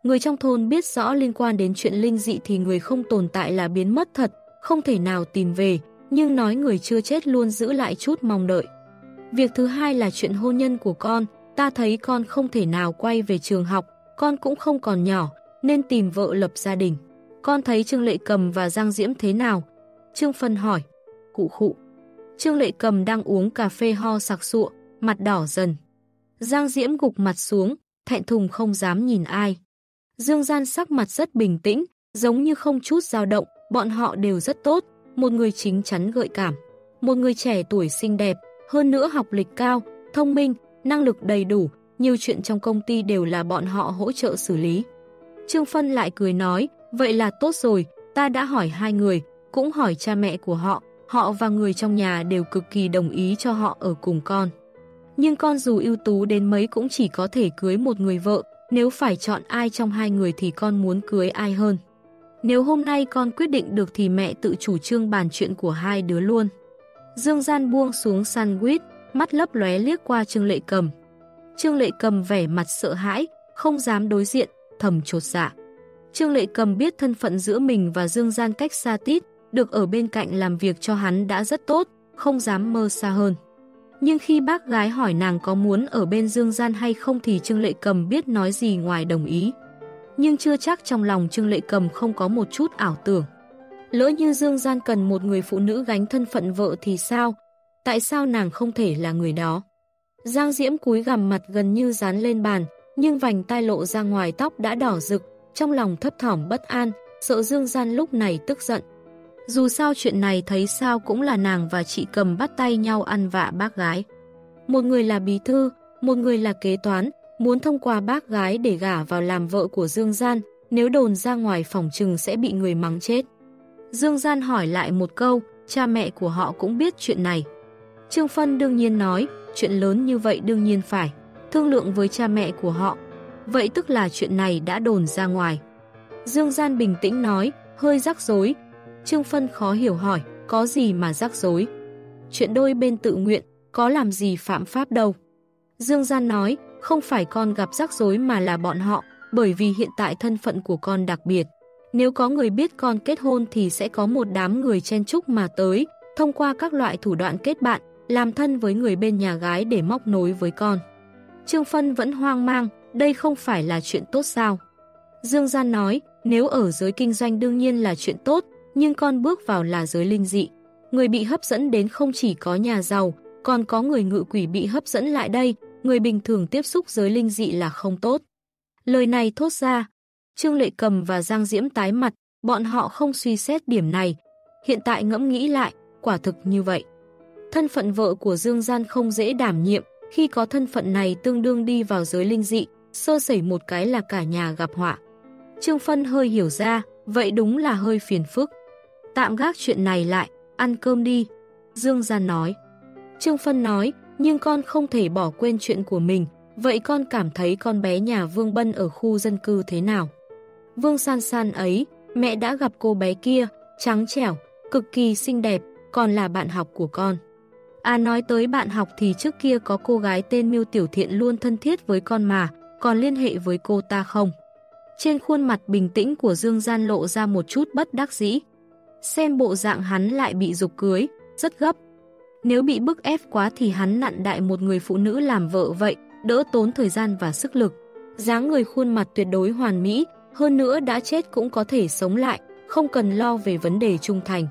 Người trong thôn biết rõ liên quan đến chuyện linh dị thì người không tồn tại là biến mất thật, không thể nào tìm về, nhưng nói người chưa chết luôn giữ lại chút mong đợi. Việc thứ hai là chuyện hôn nhân của con, ta thấy con không thể nào quay về trường học, con cũng không còn nhỏ, nên tìm vợ lập gia đình. Con thấy Trương Lệ Cầm và Giang Diễm thế nào? Trương Phân hỏi. Khụ khụ. Trương Lệ Cầm đang uống cà phê ho sặc sụa, mặt đỏ dần. Giang Diễm gục mặt xuống, thẹn thùng không dám nhìn ai. Dương Gian sắc mặt rất bình tĩnh, giống như không chút dao động, bọn họ đều rất tốt, một người chín chắn gợi cảm, một người trẻ tuổi xinh đẹp, hơn nữa học lịch cao, thông minh, năng lực đầy đủ, nhiều chuyện trong công ty đều là bọn họ hỗ trợ xử lý. Trương Phân lại cười nói, vậy là tốt rồi, ta đã hỏi hai người, cũng hỏi cha mẹ của họ, họ và người trong nhà đều cực kỳ đồng ý cho họ ở cùng con. Nhưng con dù ưu tú đến mấy cũng chỉ có thể cưới một người vợ, nếu phải chọn ai trong hai người thì con muốn cưới ai hơn. Nếu hôm nay con quyết định được thì mẹ tự chủ trương bàn chuyện của hai đứa luôn. Dương Gian buông xuống sandwich, mắt lấp lóe liếc qua Trương Lệ Cầm. Trương Lệ Cầm vẻ mặt sợ hãi, không dám đối diện, thầm chột dạ. Trương Lệ Cầm biết thân phận giữa mình và Dương Gian cách xa tít, được ở bên cạnh làm việc cho hắn đã rất tốt, không dám mơ xa hơn. Nhưng khi bác gái hỏi nàng có muốn ở bên Dương Gian hay không thì Trương Lệ Cầm biết nói gì ngoài đồng ý. Nhưng chưa chắc trong lòng Trương Lệ Cầm không có một chút ảo tưởng. Lỡ như Dương Gian cần một người phụ nữ gánh thân phận vợ thì sao? Tại sao nàng không thể là người đó? Giang Diễm cúi gằm mặt gần như dán lên bàn, nhưng vành tai lộ ra ngoài tóc đã đỏ rực, trong lòng thấp thỏm bất an, sợ Dương Gian lúc này tức giận. Dù sao chuyện này thấy sao cũng là nàng và chị Cầm bắt tay nhau ăn vạ bác gái. Một người là bí thư, một người là kế toán, muốn thông qua bác gái để gả vào làm vợ của Dương Gian, nếu đồn ra ngoài phòng trừng sẽ bị người mắng chết. Dương Gian hỏi lại một câu, cha mẹ của họ cũng biết chuyện này. Trương Phân đương nhiên nói, chuyện lớn như vậy đương nhiên phải thương lượng với cha mẹ của họ. Vậy tức là chuyện này đã đồn ra ngoài. Dương Gian bình tĩnh nói, hơi rắc rối. Trương Phân khó hiểu hỏi, có gì mà rắc rối? Chuyện đôi bên tự nguyện, có làm gì phạm pháp đâu. Dương Gian nói, không phải con gặp rắc rối mà là bọn họ, bởi vì hiện tại thân phận của con đặc biệt. Nếu có người biết con kết hôn thì sẽ có một đám người chen chúc mà tới, thông qua các loại thủ đoạn kết bạn, làm thân với người bên nhà gái để móc nối với con. Trương Phân vẫn hoang mang, đây không phải là chuyện tốt sao? Dương Gian nói, nếu ở giới kinh doanh đương nhiên là chuyện tốt, nhưng con bước vào là giới linh dị. Người bị hấp dẫn đến không chỉ có nhà giàu, còn có người ngự quỷ bị hấp dẫn lại đây, người bình thường tiếp xúc giới linh dị là không tốt. Lời này thốt ra, Trương Lệ Cầm và Giang Diễm tái mặt, bọn họ không suy xét điểm này. Hiện tại ngẫm nghĩ lại, quả thực như vậy. Thân phận vợ của Dương Gian không dễ đảm nhiệm, khi có thân phận này tương đương đi vào giới linh dị, sơ sẩy một cái là cả nhà gặp họa. Trương Phân hơi hiểu ra, vậy đúng là hơi phiền phức. Tạm gác chuyện này lại, ăn cơm đi. Dương Gian nói. Trương Phân nói, nhưng con không thể bỏ quên chuyện của mình. Vậy con cảm thấy con bé nhà Vương Bân ở khu dân cư thế nào? Vương San San ấy, mẹ đã gặp cô bé kia, trắng trẻo, cực kỳ xinh đẹp, còn là bạn học của con. À nói tới bạn học thì trước kia có cô gái tên Miêu Tiểu Thiện luôn thân thiết với con mà, còn liên hệ với cô ta không? Trên khuôn mặt bình tĩnh của Dương Gian lộ ra một chút bất đắc dĩ. Xem bộ dạng hắn lại bị giục cưới, rất gấp. Nếu bị bức ép quá thì hắn nặn đại một người phụ nữ làm vợ vậy, đỡ tốn thời gian và sức lực. Dáng người khuôn mặt tuyệt đối hoàn mỹ, hơn nữa đã chết cũng có thể sống lại, không cần lo về vấn đề trung thành.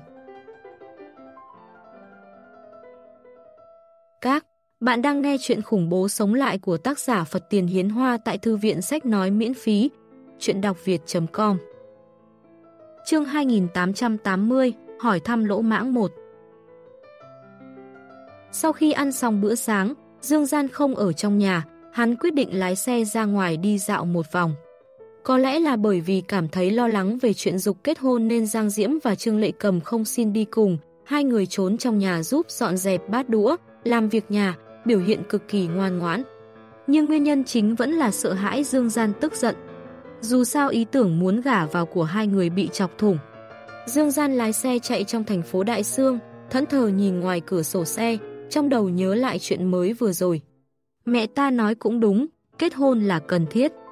Các bạn đang nghe chuyện khủng bố sống lại của tác giả Phật Tiền Hiến Hoa tại Thư viện Sách Nói miễn phí. Chuyện đọc việt chấm com. Chương hai nghìn tám trăm tám mươi, hỏi thăm lỗ mãng một. Sau khi ăn xong bữa sáng, Dương Gian không ở trong nhà, hắn quyết định lái xe ra ngoài đi dạo một vòng. Có lẽ là bởi vì cảm thấy lo lắng về chuyện dục kết hôn nên Giang Diễm và Trương Lệ Cầm không xin đi cùng, hai người trốn trong nhà giúp dọn dẹp bát đũa, làm việc nhà, biểu hiện cực kỳ ngoan ngoãn. Nhưng nguyên nhân chính vẫn là sợ hãi Dương Gian tức giận. Dù sao ý tưởng muốn gả vào của hai người bị chọc thủng. Dương Gian lái xe chạy trong thành phố Đại Xương, thẫn thờ nhìn ngoài cửa sổ xe, trong đầu nhớ lại chuyện mới vừa rồi. Mẹ ta nói cũng đúng, kết hôn là cần thiết.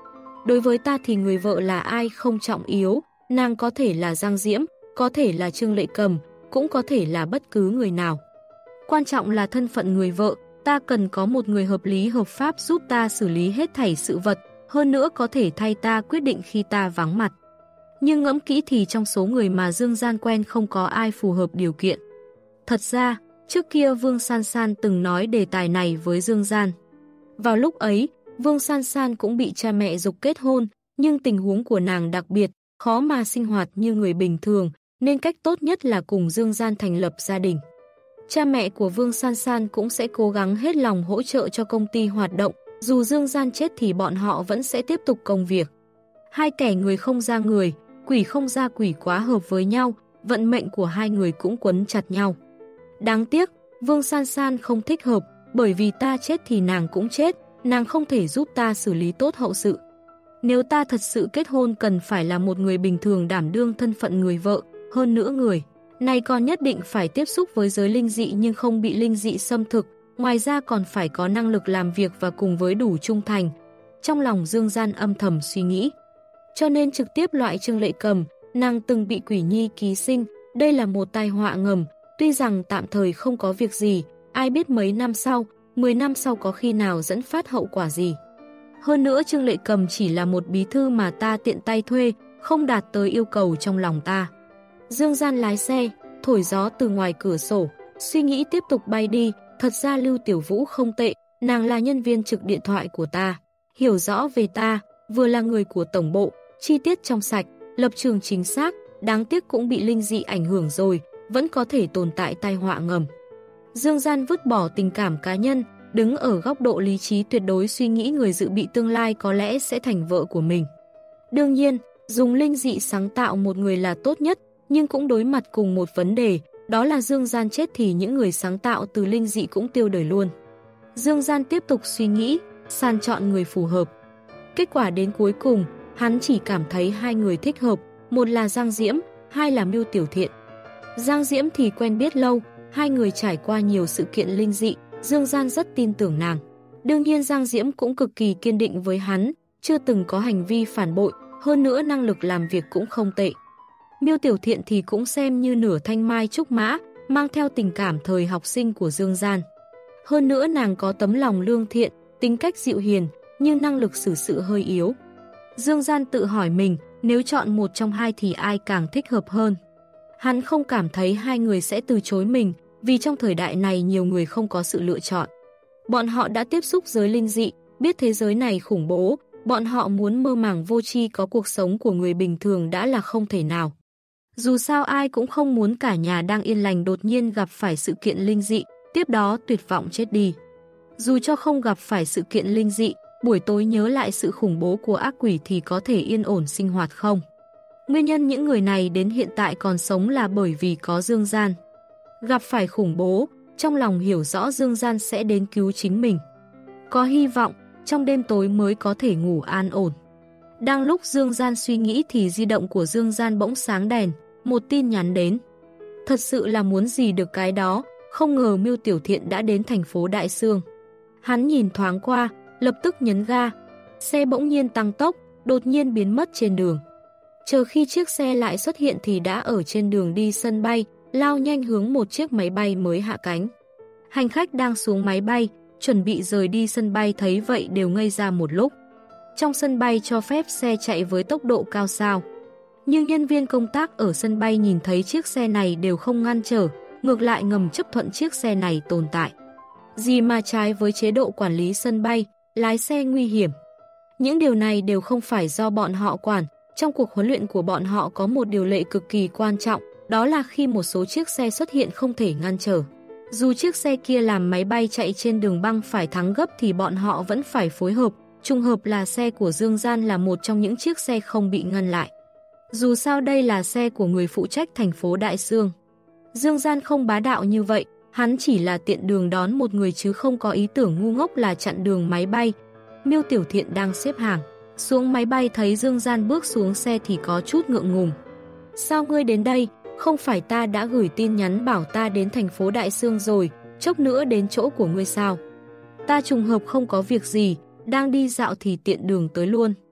đối với ta thì người vợ là ai không trọng yếu, nàng có thể là Giang Diễm, có thể là Trương Lệ Cầm, cũng có thể là bất cứ người nào. Quan trọng là thân phận người vợ, ta cần có một người hợp lý hợp pháp giúp ta xử lý hết thảy sự vật, hơn nữa có thể thay ta quyết định khi ta vắng mặt. Nhưng ngẫm kỹ thì trong số người mà Dương Gian quen không có ai phù hợp điều kiện. Thật ra, trước kia Vương San San từng nói đề tài này với Dương Gian. Vào lúc ấy, Vương San San cũng bị cha mẹ giục kết hôn, nhưng tình huống của nàng đặc biệt, khó mà sinh hoạt như người bình thường, nên cách tốt nhất là cùng Dương Gian thành lập gia đình. Cha mẹ của Vương San San cũng sẽ cố gắng hết lòng hỗ trợ cho công ty hoạt động, dù Dương Gian chết thì bọn họ vẫn sẽ tiếp tục công việc. Hai kẻ người không ra người, quỷ không ra quỷ quá hợp với nhau, vận mệnh của hai người cũng quấn chặt nhau. Đáng tiếc, Vương San San không thích hợp, bởi vì ta chết thì nàng cũng chết, nàng không thể giúp ta xử lý tốt hậu sự. Nếu ta thật sự kết hôn cần phải là một người bình thường đảm đương thân phận người vợ, hơn nữa người này còn nhất định phải tiếp xúc với giới linh dị nhưng không bị linh dị xâm thực, ngoài ra còn phải có năng lực làm việc và cùng với đủ trung thành. Trong lòng Dương Gian âm thầm suy nghĩ. Cho nên trực tiếp loại Trương Lệ Cầm, nàng từng bị quỷ nhi ký sinh, đây là một tai họa ngầm, tuy rằng tạm thời không có việc gì, ai biết mấy năm sau, mười năm sau có khi nào dẫn phát hậu quả gì. Hơn nữa Trương Lệ Cầm chỉ là một bí thư mà ta tiện tay thuê, không đạt tới yêu cầu trong lòng ta. Dương Gian lái xe, thổi gió từ ngoài cửa sổ, suy nghĩ tiếp tục bay đi, thật ra Lưu Tiểu Vũ không tệ, nàng là nhân viên trực điện thoại của ta, hiểu rõ về ta, vừa là người của tổng bộ, chi tiết trong sạch, lập trường chính xác, đáng tiếc cũng bị linh dị ảnh hưởng rồi, vẫn có thể tồn tại tai họa ngầm. Dương Gian vứt bỏ tình cảm cá nhân, đứng ở góc độ lý trí tuyệt đối suy nghĩ người dự bị tương lai có lẽ sẽ thành vợ của mình. Đương nhiên, dùng linh dị sáng tạo một người là tốt nhất, nhưng cũng đối mặt cùng một vấn đề, đó là Dương Gian chết thì những người sáng tạo từ linh dị cũng tiêu đời luôn. Dương Gian tiếp tục suy nghĩ, sàng chọn người phù hợp. Kết quả đến cuối cùng, hắn chỉ cảm thấy hai người thích hợp, một là Giang Diễm, hai là Mưu Tiểu Thiện. Giang Diễm thì quen biết lâu, hai người trải qua nhiều sự kiện linh dị, Dương Gian rất tin tưởng nàng. Đương nhiên Giang Diễm cũng cực kỳ kiên định với hắn, chưa từng có hành vi phản bội, hơn nữa năng lực làm việc cũng không tệ. Mưu Tiểu Thiện thì cũng xem như nửa thanh mai trúc mã, mang theo tình cảm thời học sinh của Dương Gian. Hơn nữa nàng có tấm lòng lương thiện, tính cách dịu hiền, nhưng năng lực xử sự hơi yếu. Dương Gian tự hỏi mình, nếu chọn một trong hai thì ai càng thích hợp hơn. Hắn không cảm thấy hai người sẽ từ chối mình, vì trong thời đại này nhiều người không có sự lựa chọn. Bọn họ đã tiếp xúc giới linh dị, biết thế giới này khủng bố, bọn họ muốn mơ màng vô tri có cuộc sống của người bình thường đã là không thể nào. Dù sao ai cũng không muốn cả nhà đang yên lành đột nhiên gặp phải sự kiện linh dị, tiếp đó tuyệt vọng chết đi. Dù cho không gặp phải sự kiện linh dị, buổi tối nhớ lại sự khủng bố của ác quỷ thì có thể yên ổn sinh hoạt không? Nguyên nhân những người này đến hiện tại còn sống là bởi vì có Dương Gian. Gặp phải khủng bố, trong lòng hiểu rõ Dương Gian sẽ đến cứu chính mình. Có hy vọng, trong đêm tối mới có thể ngủ an ổn. Đang lúc Dương Gian suy nghĩ thì di động của Dương Gian bỗng sáng đèn, một tin nhắn đến. Thật sự là muốn gì được cái đó, không ngờ Mưu Tiểu Thiện đã đến thành phố Đại Sương. Hắn nhìn thoáng qua, lập tức nhấn ga. Xe bỗng nhiên tăng tốc, đột nhiên biến mất trên đường. Chờ khi chiếc xe lại xuất hiện thì đã ở trên đường đi sân bay, lao nhanh hướng một chiếc máy bay mới hạ cánh. Hành khách đang xuống máy bay, chuẩn bị rời đi sân bay thấy vậy đều ngây ra một lúc. Trong sân bay cho phép xe chạy với tốc độ cao sao. Nhưng nhân viên công tác ở sân bay nhìn thấy chiếc xe này đều không ngăn trở, ngược lại ngầm chấp thuận chiếc xe này tồn tại. Gì mà trái với chế độ quản lý sân bay, lái xe nguy hiểm. Những điều này đều không phải do bọn họ quản. Trong cuộc huấn luyện của bọn họ có một điều lệ cực kỳ quan trọng, đó là khi một số chiếc xe xuất hiện không thể ngăn trở. Dù chiếc xe kia làm máy bay chạy trên đường băng phải thắng gấp thì bọn họ vẫn phải phối hợp, trùng hợp là xe của Dương Gian là một trong những chiếc xe không bị ngăn lại. Dù sao đây là xe của người phụ trách thành phố Đại Sương. Dương Gian không bá đạo như vậy, hắn chỉ là tiện đường đón một người chứ không có ý tưởng ngu ngốc là chặn đường máy bay. Mưu Tiểu Thiện đang xếp hàng. Xuống máy bay thấy Dương Gian bước xuống xe thì có chút ngượng ngùng. Sao ngươi đến đây? Không phải ta đã gửi tin nhắn bảo ta đến thành phố Đại Sương rồi, chốc nữa đến chỗ của ngươi sao? Ta trùng hợp không có việc gì, đang đi dạo thì tiện đường tới luôn.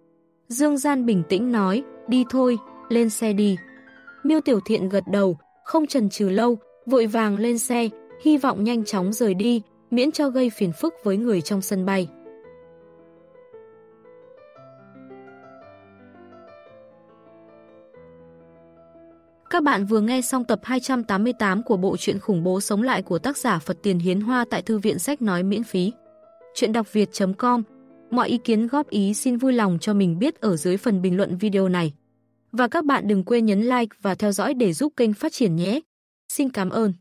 Dương Gian bình tĩnh nói, đi thôi, lên xe đi. Miêu Tiểu Thiện gật đầu, không chần chừ lâu, vội vàng lên xe, hy vọng nhanh chóng rời đi, miễn cho gây phiền phức với người trong sân bay. Các bạn vừa nghe xong tập hai trăm tám mươi tám của bộ truyện khủng bố sống lại của tác giả Phật Tiền Hiến Hoa tại Thư viện Sách Nói miễn phí. Chuyện đọc việt chấm com. Mọi ý kiến góp ý xin vui lòng cho mình biết ở dưới phần bình luận video này. Và các bạn đừng quên nhấn like và theo dõi để giúp kênh phát triển nhé. Xin cảm ơn.